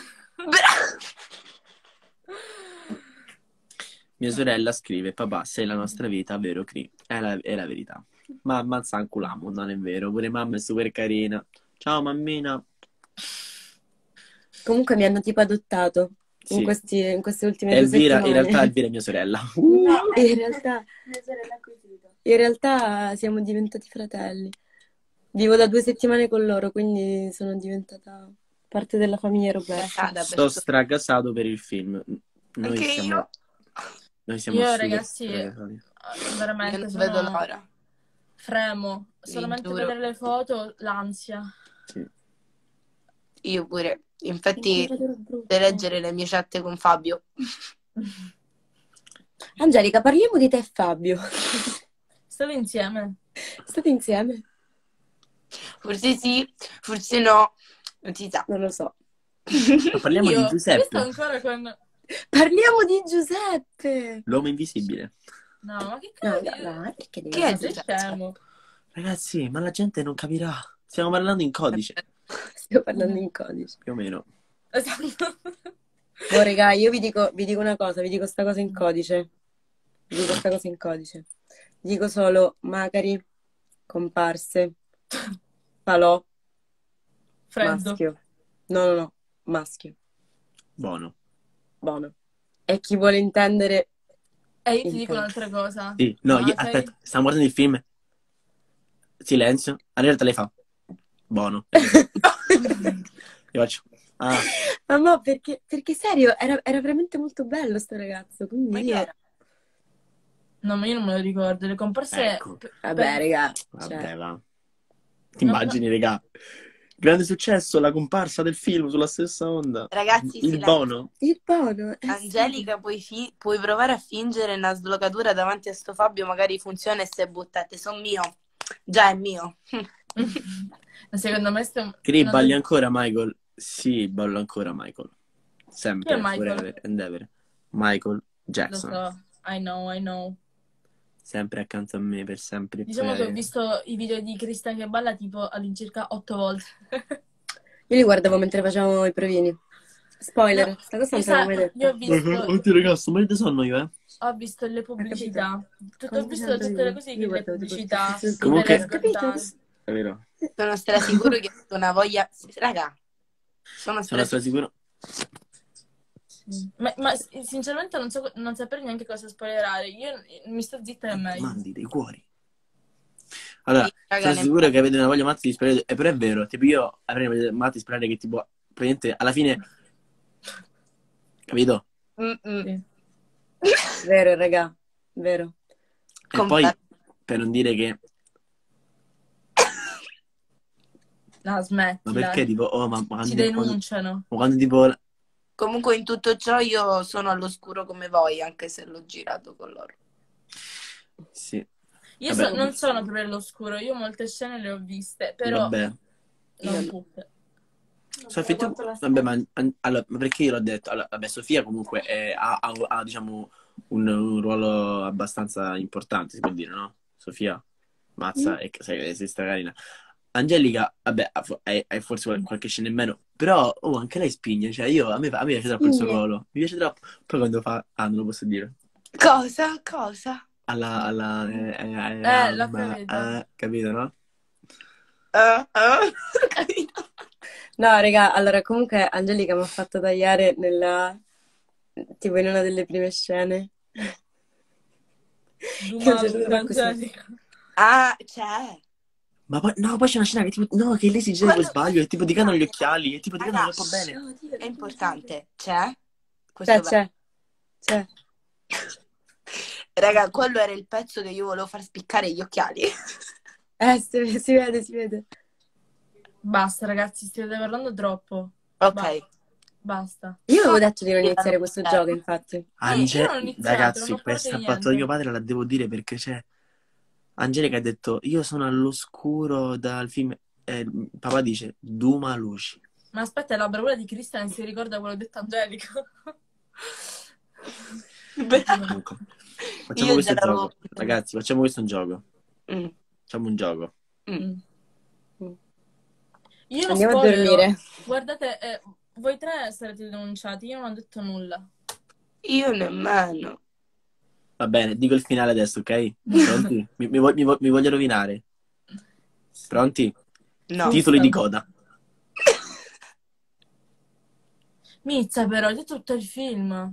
Mia sorella scrive, papà, sei la nostra vita, vero Cri? È la, è la verità. Mamma zanculamo, non è vero, pure mamma è super carina. Ciao mammina. Comunque mi hanno tipo adottato in, Sì. questi, in queste ultime due Elvira, in settimane. realtà Elvira è mia sorella. No, in realtà, Mia sorella acquisita. in realtà siamo diventati fratelli. Vivo da due settimane con loro, quindi sono diventata parte della famiglia Roberta. Casata Sto per stragasato per il film. Noi Anche siamo, io. noi siamo Io, super ragazzi, stragasati. Io veramente non sono... vedo l'ora. Fremo. Vi Solamente giuro. vedere le foto, l'ansia. Sì. Io pure. Infatti, Inquadratura brutta. devo leggere le mie chat con Fabio. Angelica, parliamo di te e Fabio. State insieme. State insieme? Forse sì, forse no. Non si sa. Non lo so. Ma parliamo Io, di io sto Giuseppe, ancora con... Parliamo di Giuseppe. l'uomo invisibile. No, ma che No, cazzo? no, no, perché devi Chi è Ma sei Giuseppe? scemo. Ragazzi, ma la gente non capirà. Stiamo parlando in codice, Stiamo parlando in codice. più o meno. Esatto. Oh, raga, io vi dico, vi dico una cosa, vi dico sta cosa in codice. Vi dico sta cosa in codice. Dico solo Macari, comparse, falò, Freddo. maschio. No, no, no, maschio. Buono. Buono. E chi vuole intendere... E io ti dico intende. un'altra cosa. Sì, no, io- Macari. aspetta, stiamo guardando il film. Silenzio. Arriva te le fa. Buono. Io faccio. Ah, Ma no, perché, perché serio, era, era veramente molto bello sto ragazzo, quindi Ma chi io... era? No, ma io non me lo ricordo. Le comparse... ecco. per- Vabbè, raga, Vabbè, cioè, va. Ti immagini, regà? Grande successo, la comparsa del film sulla stessa onda. Ragazzi, Il silenzio. bono. il buono, eh sì. Angelica, puoi, fi- puoi provare a fingere una slogatura davanti a sto Fabio, magari funziona e se buttate. Sono mio. Già è mio. Secondo me stiamo... Cri, non balli do- ancora, Michael? Sì, ballo ancora, Michael. Sempre, Chi è Michael? forever and ever. Michael Lo Jackson. so, I know, I know. Sempre accanto a me, per sempre. Diciamo che ho per- visto i video di Cristian che balla tipo all'incirca otto volte. Io li guardavo mentre facevamo i provini. Spoiler, No, sta cosa non io te l'avevo sa- mai io detta. ho visto, Oddio, ragazzi, ma di sonno io, eh? ho visto le pubblicità. Tutto- ho Quando visto facevamo i tutte le provini, cose io che le guardavo tipo pubblicità. tutti- tutti- Comunque- per Capito? raccontare. È vero? Sono strasicuro che ho una voglia. Raga, sono Sono strasicuro. sicuro. Ma, ma sinceramente non so, non saprei neanche cosa spoilerare. Io mi sto zitta e è meglio. Mandi dei cuori. Allora, Sì, raga, sono ne- sicuro che avete una voglia matta di sperare, eh, però è vero, tipo io avrei una voglia matta di sperare che tipo, praticamente alla fine, capito? Mm-mm. Sì. Vero, raga, vero. E Compar- poi, per non dire che, No, smetti, ma perché dai. tipo, oh, ma, ma quando, Ci quando- denunciano. ma quando tipo, Comunque in tutto ciò io sono all'oscuro come voi, anche se l'ho girato con loro. sì, Io Vabbè. so- non sono proprio all'oscuro, io molte scene le ho viste, però vabbè. non tutte. Sofia, tu, vabbè, ma, an- allora, ma perché io l'ho detto? Allora, vabbè, Sofia comunque è- ha, ha- ha, diciamo, un, un ruolo abbastanza importante, si può dire, no? Sofia, mazza, e sai, sei stracarina. Angelica, vabbè, ha fo- è, è forse qual- qualche scena in meno, però oh, anche lei spinge, cioè io, a me, a me piace troppo il suo Spinge. ruolo, mi piace troppo. Poi quando fa, ah, non lo posso dire, Cosa? Cosa? alla, alla, eh, eh, eh, Eh, l'ho ma- capito. eh, capito, no? Eh, eh? Capito? No, raga, allora comunque Angelica mi ha fatto tagliare nella... tipo in una delle prime scene. Dumalo, Che c'è così. Angelica. Ah, c'è. Ma poi, no, poi c'è una scena che tipo, no, che lei si gira per Quello- sbaglio e tipo ti cadono gli occhiali e tipo ti cadono Raga, troppo bene. È importante. C'è? Questo C'è, c'è, c'è. Raga, quello era il pezzo che io volevo far spiccare gli occhiali. Eh, si, si vede, si vede. Basta, ragazzi, stiate parlando troppo. Ok. Basta. Io avevo detto di non iniziare questo gioco, infatti. Ange- io non ho iniziato, ragazzi, non ho questa parlato ha di fatto niente. mio padre, la devo dire perché c'è. Angelica ha detto, io sono all'oscuro dal film. E il papà dice, Duma luci. Ma aspetta, è la bravura di Cristian si ricorda quello detto Angelica. Comunque, facciamo Io questo già l'avevo- gioco. Ragazzi, facciamo questo un gioco. Mm. Facciamo un gioco. Mm. Io non Andiamo a spoilerò. dormire. Guardate, eh, voi tre sarete denunciati, io non ho detto nulla. Io nemmeno. Va bene, dico il finale adesso, ok? Pronti? mi, mi, vo- mi vo- mi voglio rovinare. Pronti? No. Titoli di coda. Mizza però, hai detto tutto il film.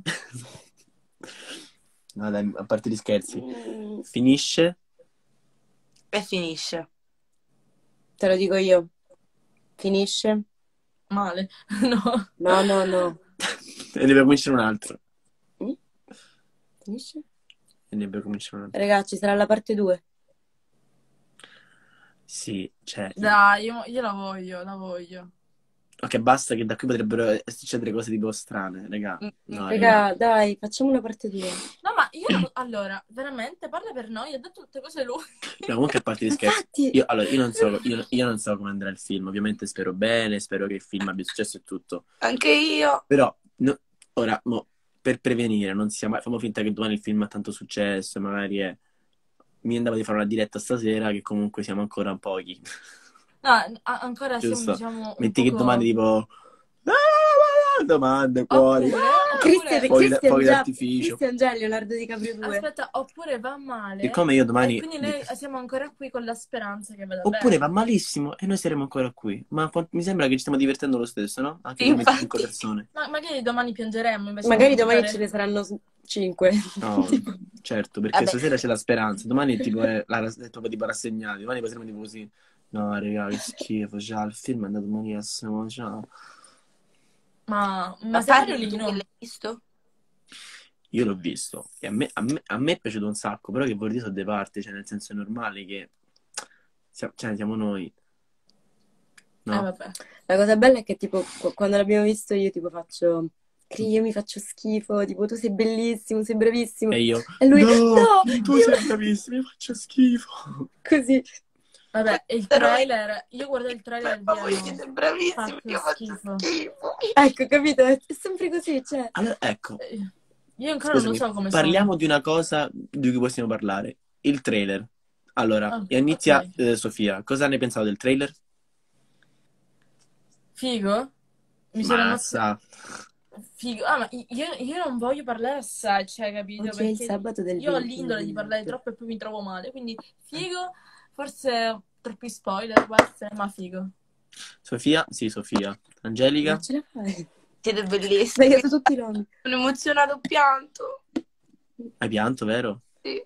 No, dai, a parte gli scherzi. Mm, Finisce. E finisce. Te lo dico io. Finisce? Male. No. No, no, no. E deve cominciare un altro. Finisce? E deve cominciare un altro. Ragazzi, sarà la parte due. Sì, cioè. Dai, io, io la voglio, la voglio. Ok, basta che da qui potrebbero succedere cose tipo strane, raga. No, raga. Raga, dai, facciamo una parte due. No, ma io, allora, veramente, parla per noi, ha detto tutte cose lui. No, comunque a parte gli scherzi. Infatti, Io, allora, io non so, io, io non so come andrà il film. Ovviamente spero bene, spero che il film abbia successo e tutto. Anche io. Però, no- ora, mo, per prevenire, non sia mai, facciamo finta che domani il film ha tanto successo, magari è... Mi andava di fare una diretta stasera, che comunque siamo ancora pochi. No, a- ancora Giusto. siamo, diciamo, un Metti che poco... domani tipo... "Ah, ah, domande, cuori, Oppure, Christian, oppure, fuochi, Christian fuochi già, d'artificio. Christian già e Leonardo DiCaprio due. aspetta, oppure va male. Siccome io E domani... quindi noi siamo ancora qui con la speranza che vada Oppure va bene. malissimo e noi saremo ancora qui. Ma qua- mi sembra che ci stiamo divertendo lo stesso, no? Anche Sì, come infatti. cinque persone. Ma magari domani piangeremo invece Magari di domani fare- ce ne saranno s- cinque. No, certo, perché Vabbè. stasera c'è la speranza. Domani è tipo è, la, è proprio tipo rassegnati. Domani potremo tipo così. No, raga, che schifo. Già, il film è andato malissimo. Già. Ma, ma Ma sei Fabio, tu Carolino? che l'hai visto? Io l'ho visto e a me, a me, a me è piaciuto un sacco, però che vuol dire sono dei parti, cioè nel senso è normale che sia- cioè, siamo noi. Eh, No? vabbè. La cosa bella è che tipo qu- quando l'abbiamo visto io tipo faccio Cri, io mi faccio schifo, tipo tu sei bellissimo, sei bravissimo. E io, E lui, no, no, tu io- sei bravissimo, mi faccio schifo. Così. Vabbè, il Però- trailer, io guardo il trailer Ma di voi Ano. siete bravissimi, Faccio io faccio schifo. schifo. Ecco, capito? È sempre così, cioè. Allora, ecco, Eh, Io ancora scusami, non lo so come parliamo di una cosa di cui possiamo parlare. Il trailer. Allora, Ah, inizia ok. eh, Sofia. Cosa ne hai pensato del trailer? sono. Figo? Mi sono rimasto... Massa. Figo. Ah, ma io, io non voglio parlare assai, cioè, capito? Oggi è il Perché sabato del io ho venti. l'indole di parlare troppo e poi mi trovo male. Quindi, figo, forse troppi spoiler, può essere, ma figo. Sofia? Sì, Sofia. Angelica? Ma ce la fai? Siete Hai bellissimi. detto tutti i nomi. Sono emozionato, ho pianto. Hai pianto, vero? Sì.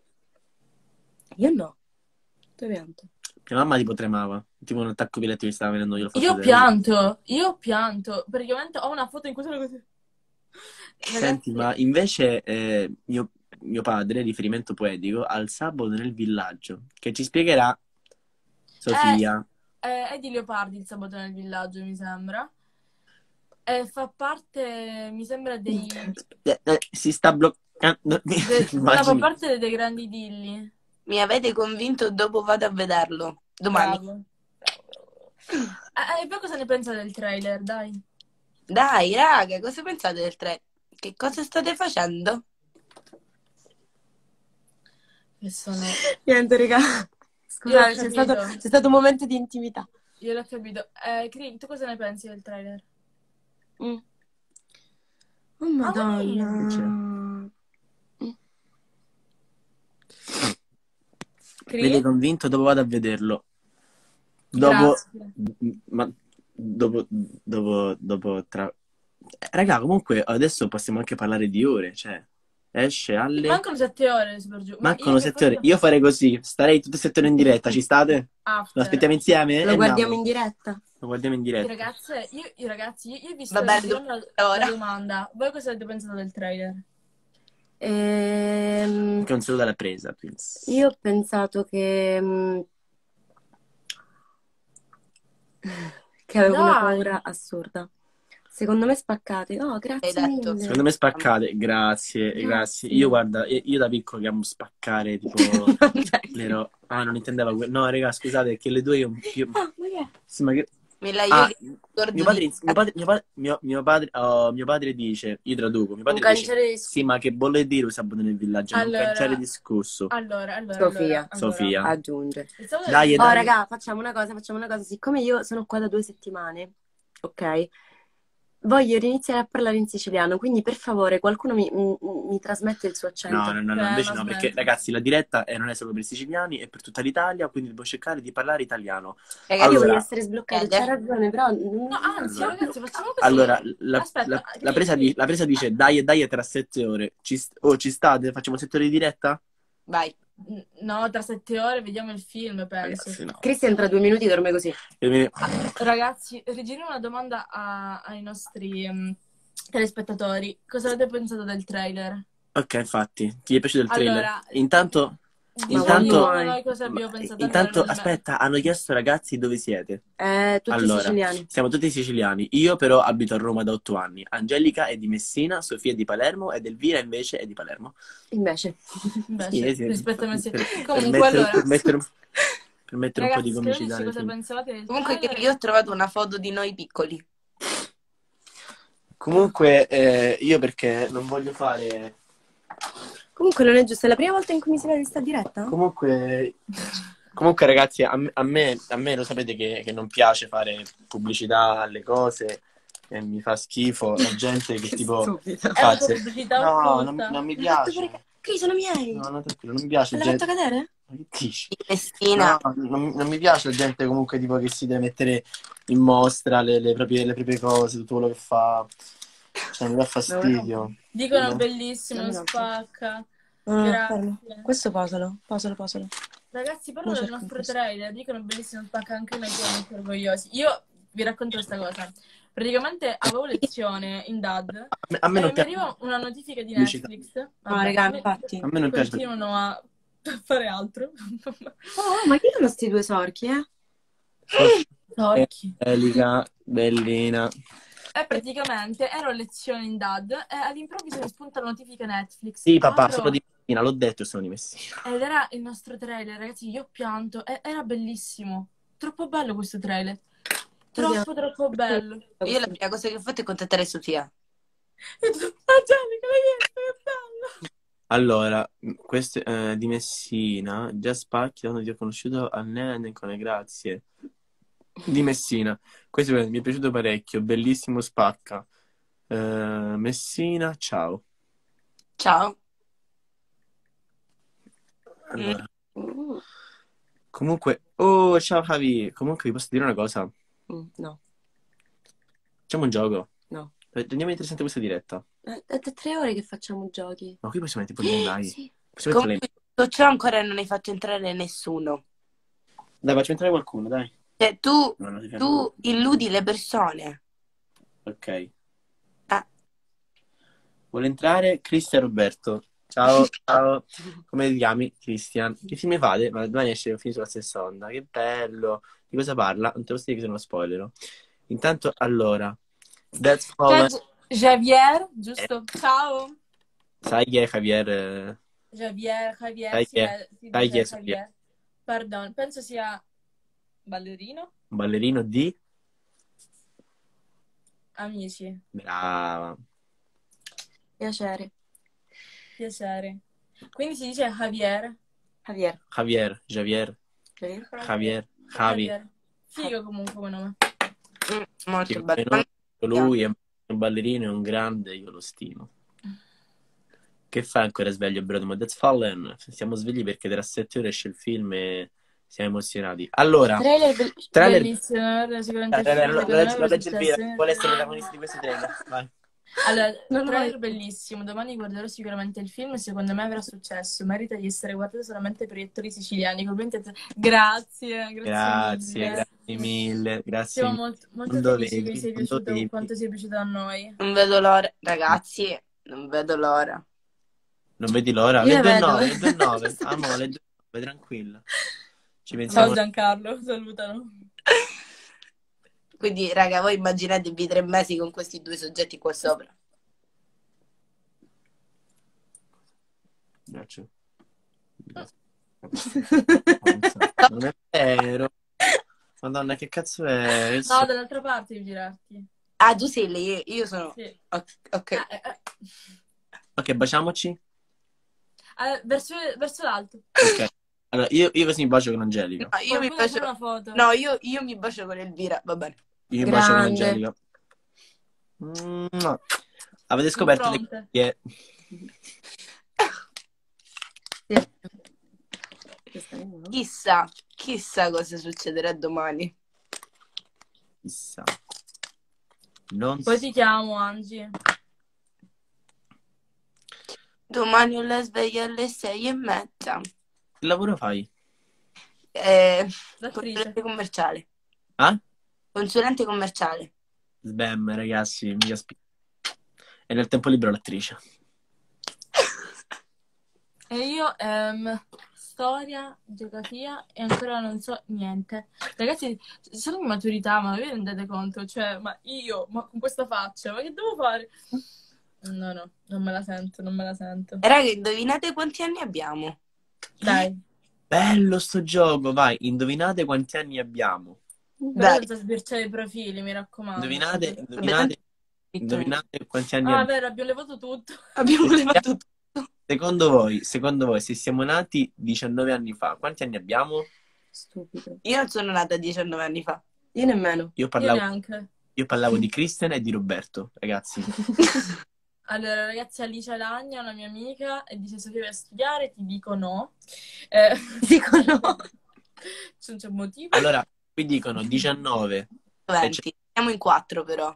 Io no. Tu hai pianto. Mia mamma tipo tremava. Tipo un attacco epilettico mi stava venendo, glielo faccio Io ho vedere. pianto, io ho pianto. Praticamente ho una foto in cui sono così. Senti, Ragazzi, ma invece eh, mio, mio padre, riferimento poetico, al sabato nel villaggio, che ci spiegherà Sofia. eh, è di Leopardi il sabato nel villaggio, mi sembra. E fa parte, mi sembra, dei... Eh, eh, si sta bloccando. de- no, fa Immagini. parte dei grandi dilli. Mi avete convinto, dopo vado a vederlo. Domani. Bravo. Bravo. Eh, e poi cosa ne pensa del trailer, dai? Dai, raga, cosa pensate del tre? Che cosa state facendo? Che sono... Niente, raga. Io Scusate, l'ho c'è capito. stato, c'è stato un momento di intimità. Io l'ho capito. Eh, Cri, tu cosa ne pensi del trailer? Mm. Oh, Ah, Madonna. Cri? Vedi convinto, dopo vado a vederlo. Dopo, Grazie. ma dopo, dopo, dopo tra... Eh, raga, comunque adesso possiamo anche parlare di ore, cioè esce alle... Mancano sette ore, super giù. Ma Mancano io che sette ore. faccio? Io farei così, starei tutte e sette ore in diretta, ci state? After. Lo aspettiamo insieme? Lo Eh, guardiamo no. in diretta. Lo guardiamo in Io, diretta. ragazze, io, io, ragazzi, io, io vi sto Vabbè, facendo la, ora. la domanda. Voi cosa avete pensato del trailer? Ehm, Che un saluto alla presa, Prince. io ho pensato che, mm, che avevo una Dai. paura assurda. Secondo me spaccate. Oh, grazie Hai detto. mille. Secondo me spaccate, grazie, grazie. Grazie. Io guarda, io, io da piccolo che amo spaccare, tipo le ro- Ah, non intendeva que- No, raga, scusate, che le due io... io- Ah, ma che è? Sì, ma che... Me la io Ah, ricordo mio padre, di- mio padre, mio padre, mio, mio padre, oh, mio padre dice, io traduco, mio Un padre dice, cancello di sì, ma che vuole dire un sabato nel villaggio? Non Allora- cancellare il discorso. Allora, allora, Sofia. allora, allora. Sofia. aggiunge. Il sabato Dai, del- e Oh, dai. raga, facciamo una cosa, facciamo una cosa. Siccome io sono qua da due settimane, ok? Voglio riniziare a parlare in siciliano, quindi per favore qualcuno mi, mi- mi trasmette il suo accento. No, no, no, no, Eh, invece ma no, smetti. perché ragazzi la diretta eh, non è solo per i siciliani, è per tutta l'Italia, quindi devo cercare di parlare italiano. Ragazzi, Io Allora- voglio essere sbloccato, c'ha ragione, però... No, anzi, Allora. ragazzi, facciamo così. Allora, la, Aspetta, la- Cri, la presa, Cri. di- la presa dice dai e dai è tra sette ore. Ci, st- oh, ci state? Facciamo sette ore di diretta? vai. No, tra sette ore vediamo il film, penso. Ragazzi, no. Cristian tra due minuti dorme così. E- Ragazzi, rigiriamo una domanda a- ai nostri ehm, telespettatori. Cosa avete pensato del trailer? Ok, infatti, ti è piaciuto il trailer? Allora, Intanto, diciamo intanto, noi cosa abbiamo pensato. intanto Allora, aspetta, hanno chiesto ragazzi dove siete? Eh, tutti Allora, siciliani. siamo tutti siciliani. Io però abito a Roma da otto anni. Angelica è di Messina, Sofia è di Palermo ed Elvira invece è di Palermo. Invece. invece, Sì, sì. rispetto a me sì. Per- per Comunque, mettere- allora, per mettere, un- per mettere un po' ragazzi, di comicità scriveteci nel cosa film. pensavate del Comunque trailer. io ho trovato una foto di noi piccoli. Comunque, eh, io perché non voglio fare... Comunque non è giusto, è la prima volta in cui mi si vede in sta diretta? Comunque, comunque ragazzi, a me, a me, a me lo sapete che, che non piace fare pubblicità alle cose. e mi fa schifo la gente che Che tipo stupido. È una fa... pubblicità No, non, occulta. non mi L'hai fatto piace. pure... Che sono miei? No, no, tranquillo, non mi piace L'hai gente... fatto cadere? Ma che dici? Di Messina. No, non, non mi piace la gente comunque tipo che si deve mettere in mostra le, le proprie, le proprie cose, tutto quello che fa. Cioè, mi dà fastidio. Dicono No. bellissimo, Dammi un attimo. spacca. No, no, no, fermo. Grazie. Questo posalo, posalo, posalo. Ragazzi, parlo Mo del cerco nostro questo. trailer. Dicono bellissimo, spacca, anche noi siamo molto orgogliosi. Io vi racconto questa cosa. Praticamente avevo lezione in D A D A me, a me e non mi piace. arriva una notifica di Pubblicità. Netflix. No, Vabbè, raga, me- infatti. A me non piace. continuano a fare altro. Oh, ma chi sono sti due sorchi, eh? Porchi. Elica, bellina. E praticamente ero a lezione in D A D e all'improvviso mi spunta la notifica Netflix. Sì, papà, Apro- sono di Messina, l'ho detto, sono di Messina. Ed era il nostro trailer, ragazzi, io ho pianto. E- era bellissimo. Troppo bello questo trailer. Troppo, troppo bello. Io la prima cosa che ho fatto è contattare Sofia. E tu, Angelica, l'hai visto? Che bello. Allora, questo eh, di Messina, già spacchi, quando ti ho conosciuto a Nencone, grazie. Di Messina, questo mi è piaciuto parecchio, bellissimo spacca. Eh, Messina, ciao. Ciao. Allora, Mm, comunque, oh, ciao Javi. Comunque vi posso dire una cosa? mm, no, Facciamo un gioco. no. Eh, Rendiamo interessante questa diretta. È è da tre ore che facciamo giochi. Ma qui possiamo mettere tipo l'online. Sì. Possiamo mettere Comunque, tu ciò ancora non hai fatto entrare nessuno. Dai, faccio entrare qualcuno, dai. Cioè, tu, No, no, si ferma. tu illudi le persone. Ok. Ah. Vuole entrare Cristian Roberto. Ciao, ciao. Come ti chiami? Cristian. Che film fate? Ma domani esce un film sulla stessa onda. Che bello. Di cosa parla? Non te lo posso dire che sono uno spoiler. Intanto, allora. That's Fallen. C'è Javier, giusto? Ciao. Sai chi è Javier? eh? Javier, Javier, Sai sì, chi è? è- si Sai chi dice è Javier. Pardon, penso sia ballerino. Un ballerino di... Amici, Brava. Piacere. piacere. Quindi si dice Javier. Javier. Javier. Javier. Javier? Javier. Javi. Javier. Figo comunque come nome. Mm, molto Sì, bello. no, lui è un ballerino, è un grande, io lo stimo. Che fai ancora sveglio, brother? Ma That's Fallen. Siamo svegli perché tra sette ore esce il film e siamo emozionati. Allora, Trailer be- trailer. Bellissimo, guarda, sicuramente Dai, dai, il lo, film, lo, secondo lo me leggi il è video. successo. Vuole essere protagonista di questo trailer. Vai. Allora, Non lo trailer voglio. bellissimo. Domani guarderò sicuramente il film e secondo me avrà successo. Merita di essere guardato solamente per gli attori siciliani. Complimenti a te. Grazie, grazie, Grazie, mille. grazie mille. Grazie Siamo mille. molto, molto Non felici dovevi, che vi sia non piaciuto dovevi. quanto sia piaciuto a noi. Non vedo l'ora. Ragazzi, non vedo l'ora. Non vedi l'ora? Io Le due e vedo. nove, le due e nove. Amore, le due e nove, tranquilla. Ci Ciao pensiamo. Giancarlo, salutano. Quindi, raga, voi immaginatevi tre mesi con questi due soggetti qua sopra. Grazie. Non è vero. Madonna, che cazzo è? Io No, so- dall'altra parte di girarti. Ah, tu sei lì, io sono... Sì. Ok. ok. Eh, eh, eh. Ok, baciamoci. Eh, verso, verso l'alto. Ok. Allora, io, io così mi bacio con Angelica. No, io mi Qualcuno fa bacio... una foto. No, io, io mi bacio con Elvira, va bene. Io mi bacio con Grande. Angelica. Mua. Avete Sul scoperto le fronte. che Sì. Questa è no? Chissà, chissà cosa succederà domani. chissà. Non Poi so. ti chiamo, Angi. Domani ho la sveglia alle sei e mezza. Che lavoro fai? Eh, L'attrice. consulente commerciale. Ah? Consulente commerciale. Sbam, ragazzi, mi aspi- E nel tempo libero l'attrice. E io, ehm, storia, geografia e ancora non so niente. Ragazzi, sono di maturità, ma vi rendete conto? Cioè, ma io, ma con questa faccia, ma che devo fare? No, no, non me la sento, non me la sento. E raga, indovinate quanti anni abbiamo? Dai, Bello sto gioco, vai, indovinate quanti anni abbiamo. però Dai. senza sbirciare i profili, mi raccomando. Indovinate, indovinate, indovinate quanti anni Ah, abbiamo. vero, abbiamo levato tutto. Abbiamo levato tutto. Secondo voi, secondo voi, se siamo nati diciannove anni fa, quanti anni abbiamo? Stupido. Io non sono nata diciannove anni fa. Io nemmeno. Io Io parlavo, neanche. io parlavo di Christian e di Roberto, ragazzi. Allora, ragazzi, Alicia Lagna, una mia amica, e dice: Sofia, vai a studiare? Ti dico no. Eh, Dico no. non c'è motivo. Allora, qui dicono diciannove. venti. Siamo in quattro però.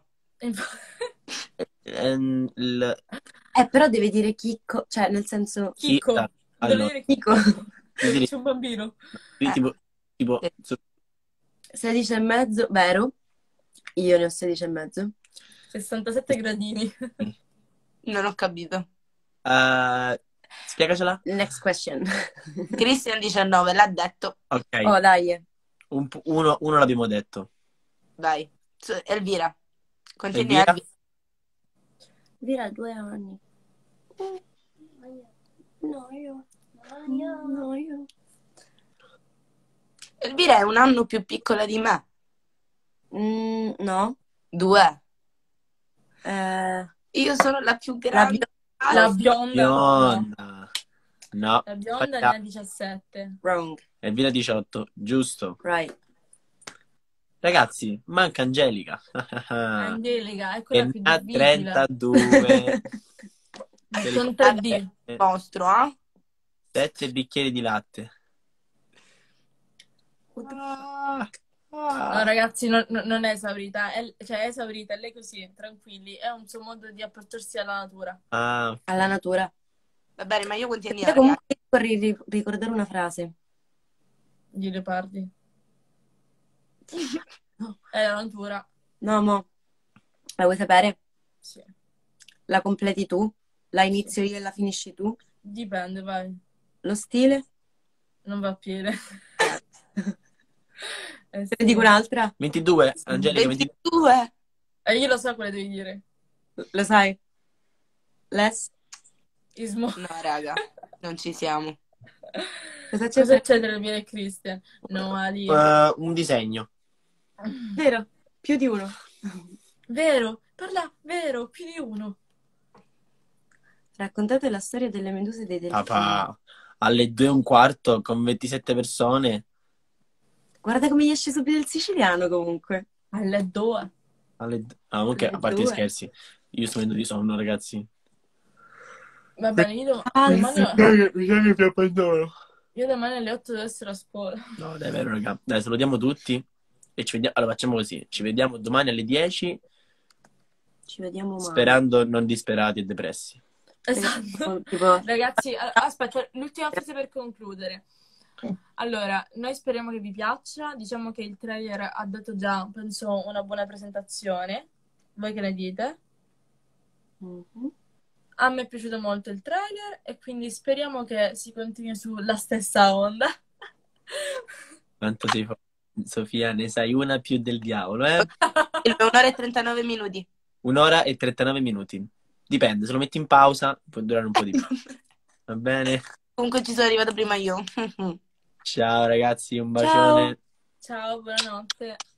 Ehm, il- Eh, però devi dire chicco, cioè nel senso sì, Chicco. ah, Devo allora, dire chicco. devi C'è un bambino. dire- tipo, tipo, Sì. so- sedici e mezzo, vero? Io ne ho sedici e mezzo. sessantasette gradini. Non ho capito. eh, spiegacela. Next question. Christian diciannove, l'ha detto. Ok, Oh, dai. un pu- uno, uno l'abbiamo detto. Vai. Su- Elvira. Continui Elvira? Elvira. Vira due anni. No, io. No, io. Elvira è un anno più piccola di me. Mm, no. Due. Eh, Io sono la più la grande. La bionda. no. Bionda. No, La bionda ne sbagliato. ha diciassette. wrong. Elvira diciotto, giusto. Right. Ragazzi, manca Angelica. Angelica, E eccola qui ne ha di Vigila. trentadue. Con tre D. Mostro, eh? Sette bicchieri di latte. No, ragazzi, non, non- non è esaurita. È, cioè, è esaurita, è lei così, tranquilli. È un suo modo di approcciarsi alla natura. Ah, Alla natura. Va bene, ma io continuo Io a comunque vorrei ri- ricordare una frase. Di leopardi. No. È la natura. No, mo. La vuoi sapere? Sì. La completi tu? La inizio io e la finisci tu? Dipende, vai. Lo stile? Non va a piede. Eh, Te sì. ne dico un'altra? ventidue, Angelica, ventidue. ventidue. Eh, io lo so quale devi dire. Lo sai? Less? Ismo. No, raga, non ci siamo. Cosa c'è? Cosa c'è tra me e Christian? No, Ali. Eh, un disegno. Vero? Più di uno. Vero, parla, vero, più di uno. Raccontate la storia delle meduse e dei delfini. Papà, alle due e un quarto con ventisette persone. Guarda come gli esce subito il siciliano comunque. Alle due. Alle... Ah, comunque, Alle a parte gli due. scherzi, io sto venendo di sonno, ragazzi. Va bene, io, dom- Ah, domani, Mi piace abbandono. io domani alle otto devo essere a scuola. No, dai, è vero, raga. Dai, salutiamo tutti e ci vediamo. Allora, facciamo così. Ci vediamo domani alle dieci, Ci vediamo mai. sperando non disperati e depressi. Esatto. Tipo, Ragazzi, a- aspetta, l'ultima frase per concludere. Allora, noi speriamo che vi piaccia. Diciamo che il trailer ha dato già, penso, una buona presentazione. Voi che ne dite? mhm. A me è piaciuto molto il trailer e quindi speriamo che si continui sulla stessa onda. Quanto sei forte, Sofia, ne sai una più del diavolo, eh? Un'ora e trentanove minuti. Un'ora e trentanove minuti. Dipende, se lo metti in pausa può durare un po' di più. Va bene? Comunque ci sono arrivata prima io. Ciao ragazzi, un Ciao. bacione. Ciao, buonanotte.